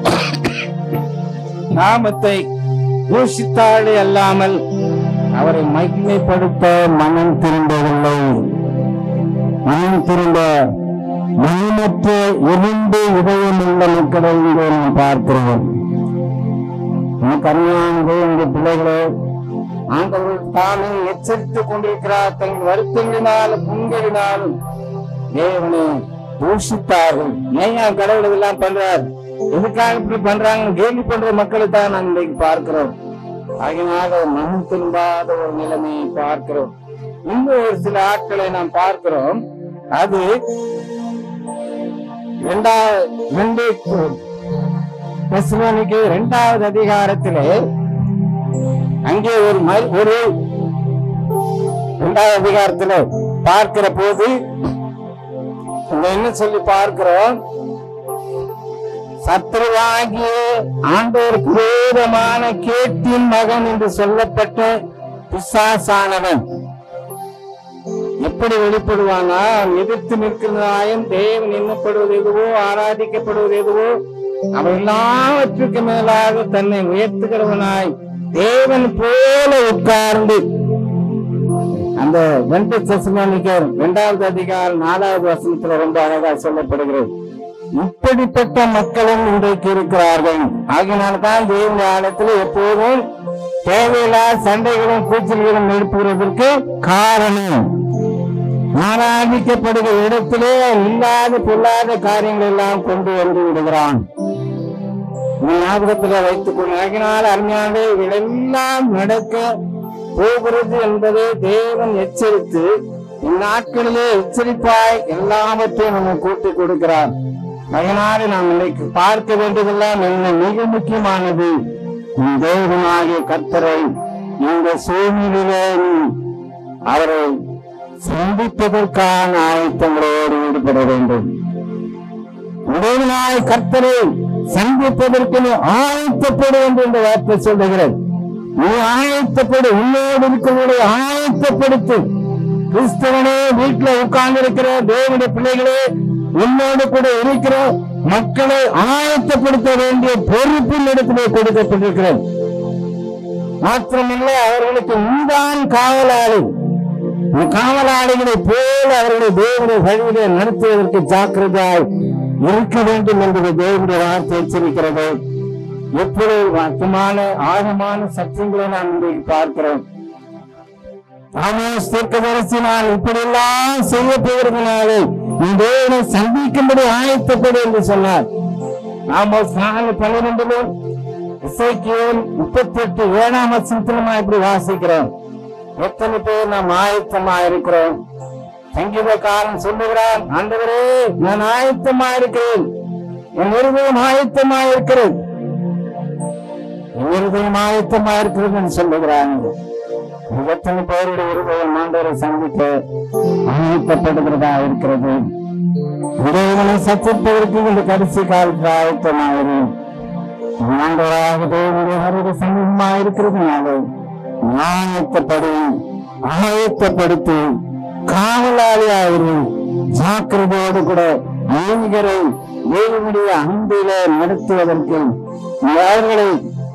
நாமத்தை தூஷித்தார்களே அல்லாமல் அவரை மகிமைப்படுத்த மனம் திரும்பவில்லை. மனம் திரும்ப மனமற்ற இருண்டு இதயம் உள்ள மக்களை இங்கே நாம் பார்க்கிறோம். கருணையானது இந்த பிள்ளைகளே ஆண்டவர்கள் தாமே எச்சரித்துக் கொண்டிருக்கிறார். தங்கள் வருத்தங்களினாலும் புண்களினாலும் தேவனை தூஷித்தார்கள். ஏன் கடவுள் இதெல்லாம் பண்றார், எதுக்காக இப்படி பண்றாங்கன்னு கேள்வி பண்ற மக்களை தான் நாம் இன்றைக்கு பார்க்கிறோம். அதனால மனம் திரும்பாத ஒரு நிலைமையை பார்க்கிறோம். இன்னும் ஒரு சில ஆட்களை நாம் பார்க்கிறோம். அது 2 அதிகாரத்திலே அங்கே ஒரு 2 அதிகாரத்திலே பார்க்கிற போது என்ன சொல்லி பார்க்கிறோம், சத்ருவாகிய ஆண்டவருக்கு விரோதமான கேட்டின் மகன் என்று சொல்லப்பட்ட பிசாசானவன் எப்படி வெளிப்படுவானா, எதிர்த்து நிற்கிற நியாயம், தேவன் எண்ணப்படுவது எதுவோ, ஆராதிக்கப்படுவது எதுவோ அவை எல்லாவற்றுக்கு மேலாக தன்னை உயர்த்துகிறவனாய் தேவன் போல உட்கார்ந்து, அந்த 2 தெசலோனிக்கர் 2 அதிகாரம் 4 வசனத்துல ரொம்ப அழகா சொல்லப்படுகிறது. இப்படிப்பட்ட மக்களும் இன்றைக்கு இருக்கிறார்கள். ஆகினால்தான் தேவனுடைய ஆலயத்தில் எப்போதும் தேவையில்லாத சண்டைகளும் கூச்சல்களும் எழுப்புவதற்கு காரணம், ஆராதிக்கப்படுகிற இடத்திலே இல்லாத பொல்லாத காரியங்கள் எல்லாம் கொண்டு வந்து விடுகிறான். ஞாபகத்துல வைத்துக் கொள்ள. ஆகினால் அருமையானே, இவையெல்லாம் நடக்க போகிறது என்பதை தேவன் எச்சரித்து இந்நாட்களிலே எச்சரிப்பாய் எல்லாவற்றையும் நம்ம கூட்டி கொடுக்கிறார். அதனால நாம் இன்னைக்கு பார்க்க வேண்டியதெல்லாம் என்ன மிக முக்கியமானது, தேவனாகிய கர்த்தரை இந்த சூழ்நிலையிலே அவரை சந்திப்பதற்கான ஆயத்தங்களோடு ஈடுபட வேண்டும். தேவனாகிய கர்த்தரை சந்திப்பதற்கு நீ ஆயத்தப்படு என்று இந்த வார்த்தை சொல்லுகிறது. நீ ஆயத்தப்படு, உன்னோடு இருக்கிறவர்களை ஆயத்தப்படுத்து. கிறிஸ்தவனே, வீட்டுல உட்கார்ந்து இருக்கிற தேவனுடைய பிள்ளைகளே, உன்னோடு கூட இருக்கிற மக்களை ஆயத்தப்படுத்த வேண்டிய பொறுப்பின் இடத்திலே கொடுக்கப்பட்டிருக்கிறது. மாத்திரமில்லை, அவர்களுக்கு நீதான் காவலாளி. காவலாளிகளை போல அவர்களை தேவனுடைய வழியிலே நடத்துவதற்கு ஜாக்கிரதையாய் இருக்க வேண்டும் என்பதை தேவனுடைய வார்த்தை எச்சரிக்கிறது. எப்படி வர்த்தமான ஆழமான சத்தியங்களை நாம் இன்றைக்கு பார்க்கிறோம். ஆமோஸ் தீர்க்கதரிசி நான் இப்படி எல்லாம் செய்ய போகிறதுனாலே தேவனை சந்திக்கும்படி ஆயத்தப்படு என்று சொன்னார். ஆமோஸ் 4:12 எசேக்கியேல் 38:7 வசனத்திலும் இப்படி வாசிக்கிறோம். எத்தனை பேர் நாம் ஆயத்தமா இருக்கிறோம்? சங்கீதக்காரன் சொல்லுகிறான், ஆண்டவரே நான் ஆயத்தமா இருக்கிறேன், என் இருதயம் ஆயத்தமா இருக்கிறது, என் இருதயம் ஆயத்தமா இருக்கிறது என்று சொல்லுகிறான். எத்தனை பேருடைய இருதயம் ஆண்டவரை சந்திக்க ஆயத்தப்படுகிறதா இருக்கிறது? இறைவனை சந்திப்பதற்கு இந்த கடைசி காலத்தில் ஆயத்தமாகிறது. ஆண்டவராக தேவனுடைய வருகை சமீபமா இருக்கிறதுனால ஆயத்தப்படுத்தி காவலாளியாயிரு. ஜாக்கிரதையோடு கூட அநேகரை தேவனுடைய அன்பில நடத்துவதற்கு, அவர்களை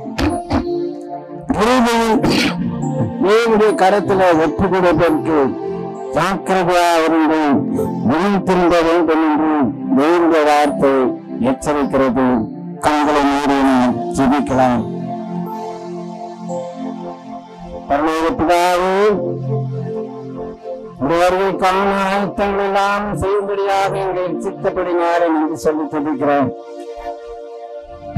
தேவனுடைய கரத்துல ஒப்பு கொடுப்பதற்கு ஜாக்கிரதையாயிருந்து மனம் திரும்ப வேண்டும் என்று தேவனுடைய வார்த்தை எச்சரிக்கிறது. கண்களை மூடி ஜெபிக்கலாம். பரலோக பிதாவே, ஒருவர்களுக்கான ஆயத்தங்கள் எல்லாம் செய்யும்படியாக எங்கள் சித்தப்படினாரன் என்று சொல்லி துதிக்கிறோம்.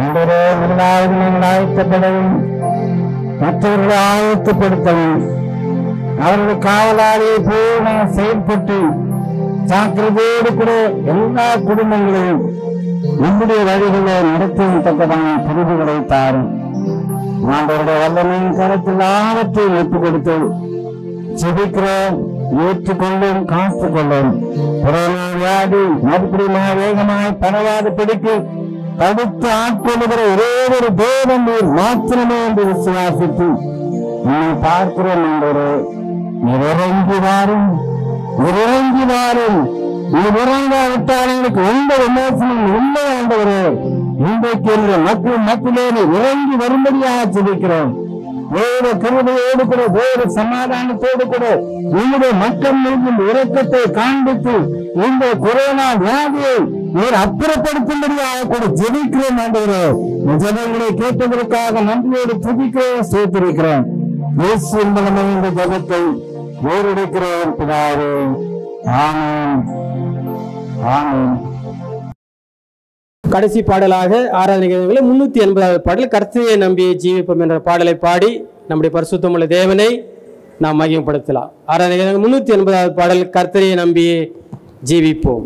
முதலாவது நீங்கள் ஆயத்தப்படவும், மற்றவர்களை ஆயத்தப்படுத்தவும், அவருடைய காவலாளியை போல செயல்பட்டு ஜாக்கிரதையோடு கூட எல்லா குடும்பங்களையும் நம்முடைய வழிகளை நடத்தத்தக்கதான புரிவுகளை தாரும். ஆண்டவருடைய வல்லமையின் கருத்தில் ஆழத்தையும் ஒப்புக் கொடுத்து ஜெபிக்கிறோம். ஏற்றுக்கொள்ளும், காத்துக்கொள்ளும். கொரோனா வியாதி மறுபடியும் வேகமாய் பரவாத பிடிக்கு தடுத்து ஆட்கொள்ளுகிற ஒரே ஒரு தேவன் மாத்திரமே என்று விசுவாசித்து பார்க்கிறோம். ஆண்டவரே, நீர் இறங்கி வாரும், இறங்கி வாரும். நீர் இறங்காவிட்டால் எங்களுக்கு எந்த விமோசனம் இல்லை. ஆண்டவரே, இன்றைக்கு மக்கள் மத்தியிலே இறங்கி வரும்படியாக ஜெபிக்கிறோம். வேறு கிருபையோடு கூட, வேறு சமாதானத்தோடு கூட உங்களுடைய மக்கள் மீது இரக்கத்தை காண்பித்து இந்த கொரோனா வியாதியை நீர் அப்புறப்படுத்தும்படியாக கூட ஜெபிக்கிறோம். ஆண்டவரே, ஜெபங்களை கேட்டதற்காக நன்றியோடு துதிக்கிறோம், சேர்த்திருக்கிறோம். இயேசு மூலமே இந்த ஜெபத்தை வேறெடுக்கிறோம் பிதாவே. ஆமென், ஆமென். கடைசி பாடலாக ஆராதனை 380வது பாடல் கர்த்தரை நம்பி ஜீவிப்போம் என்ற பாடலை பாடி நம்முடைய பரிசுத்தமுள்ள தேவனை நாம் மகிமைப்படுத்தலாம். ஆராதனை 380வது பாடல் கர்த்தரை நம்பி ஜீவிப்போம்.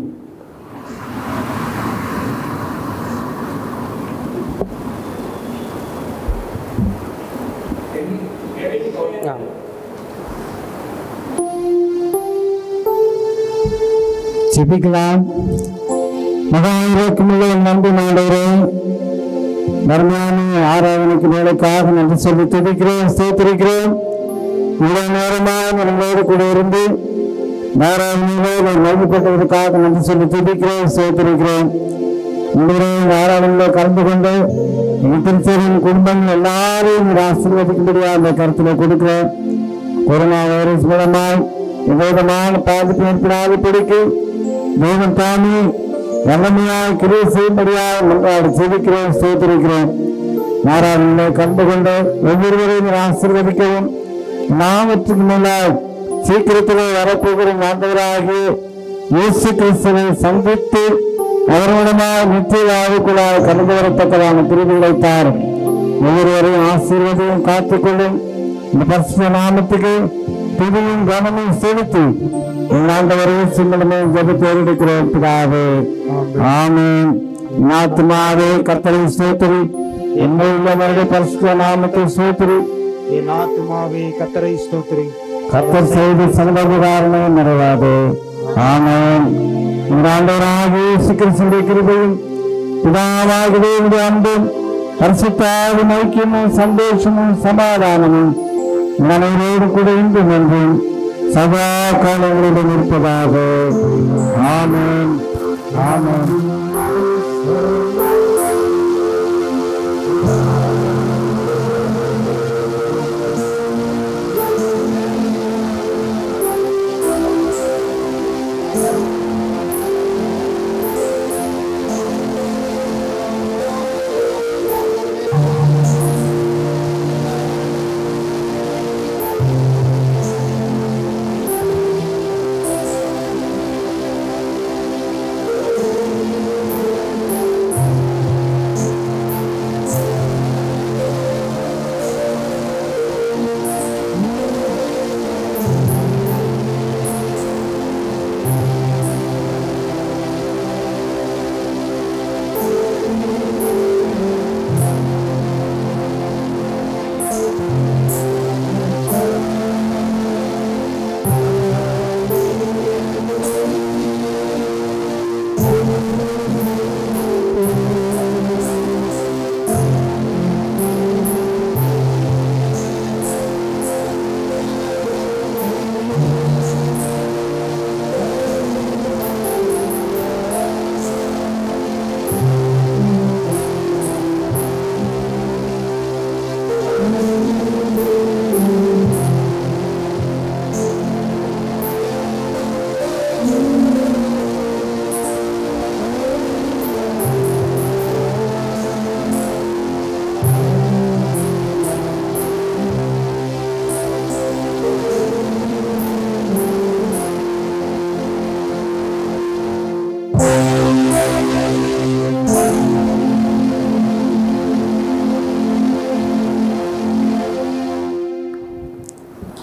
ஜெபிக்கலாம். மகாயிரக்குமுள்ள நன்றி ஆண்டவரே, தர்மான ஆராதனைக்கு வேலைக்காக நன்றி சொல்லி துதிக்கிறோம், சேர்த்திருக்கிறோம். இவ்வளவு நேரமாக நம்மளோடு கூட இருந்து ஆராதனைகளை நல்கப்பட்டதற்காக நன்றி சொல்லி துதிக்கிறோம், சேர்த்திருக்கிறோம். இந்த ஆராதனைகளை கலந்து கொண்டு திருச்செரியின் குடும்பங்கள் எல்லாரையும் ஆசீர்வதிக்கும்படியாக அந்த கருத்துல கொடுக்கிறோம். கொரோனா வைரஸ் மூலமாய் விதமான பாதிப்பு ஏற்படாத பிடிக்கு தேவன் தாமி வல்லமையாக கிரியை செய்யும்படியாக மன்றாடி ஜெபிக்கிறோம், சேர்த்திருக்கிறோம். ஆராதனைகளை கண்டு கொண்டு ஒவ்வொருவரையும் ஆசீர்வதிக்கவும், நாமத்துக்கு மேலால் சீக்கிரத்திலே வரப்போகிற ஆண்டவராகிய இயேசு கிறிஸ்துவை சந்தித்து அவர்களுடைய நித்திய வாழ்வுக்குள்ளாக கடந்து வரத்தக்கதான கிருபைகளை தாரும். ஒவ்வொருவரையும் ஆசீர்வதியும் காத்துக்கொள்ளும். இந்த பரிசுத்த நாமத்துக்கு துதியும் கனமும் செலுத்தி ஆண்டவரையும் சிம்மனமே ஜெபத்தோடு இருக்கிறோம் பிதாவே. ஆமென். ஆத்துமாவே கர்த்தரை ஸ்தோத்திரி, என்னை உள்ளவருடைய பரிசுத்த நாமத்தை ஸ்தோத்திரி. என் ஆத்துமாவே கர்த்தரை ஸ்தோத்திரி. கர்த்தர் செய்து சர்வகாரணமே நிறைவாது. ஆமென். ஆண்டவராகிய இயேசு கிறிஸ்துவின் கிருபையும் பிதாவாகிய அன்பும் பரிசுத்த ஐக்கியமும் சந்தோஷமும் சமாதானமும் மனைவியோடு கூட இன்றும் என்றும் சதா காலங்களிடம் இருப்பதாக. ஆமென், ஆமென்.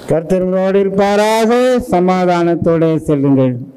கர்த்தரோடு இருப்பாராக. சமாதானத்தோடு செல்லுங்கள்.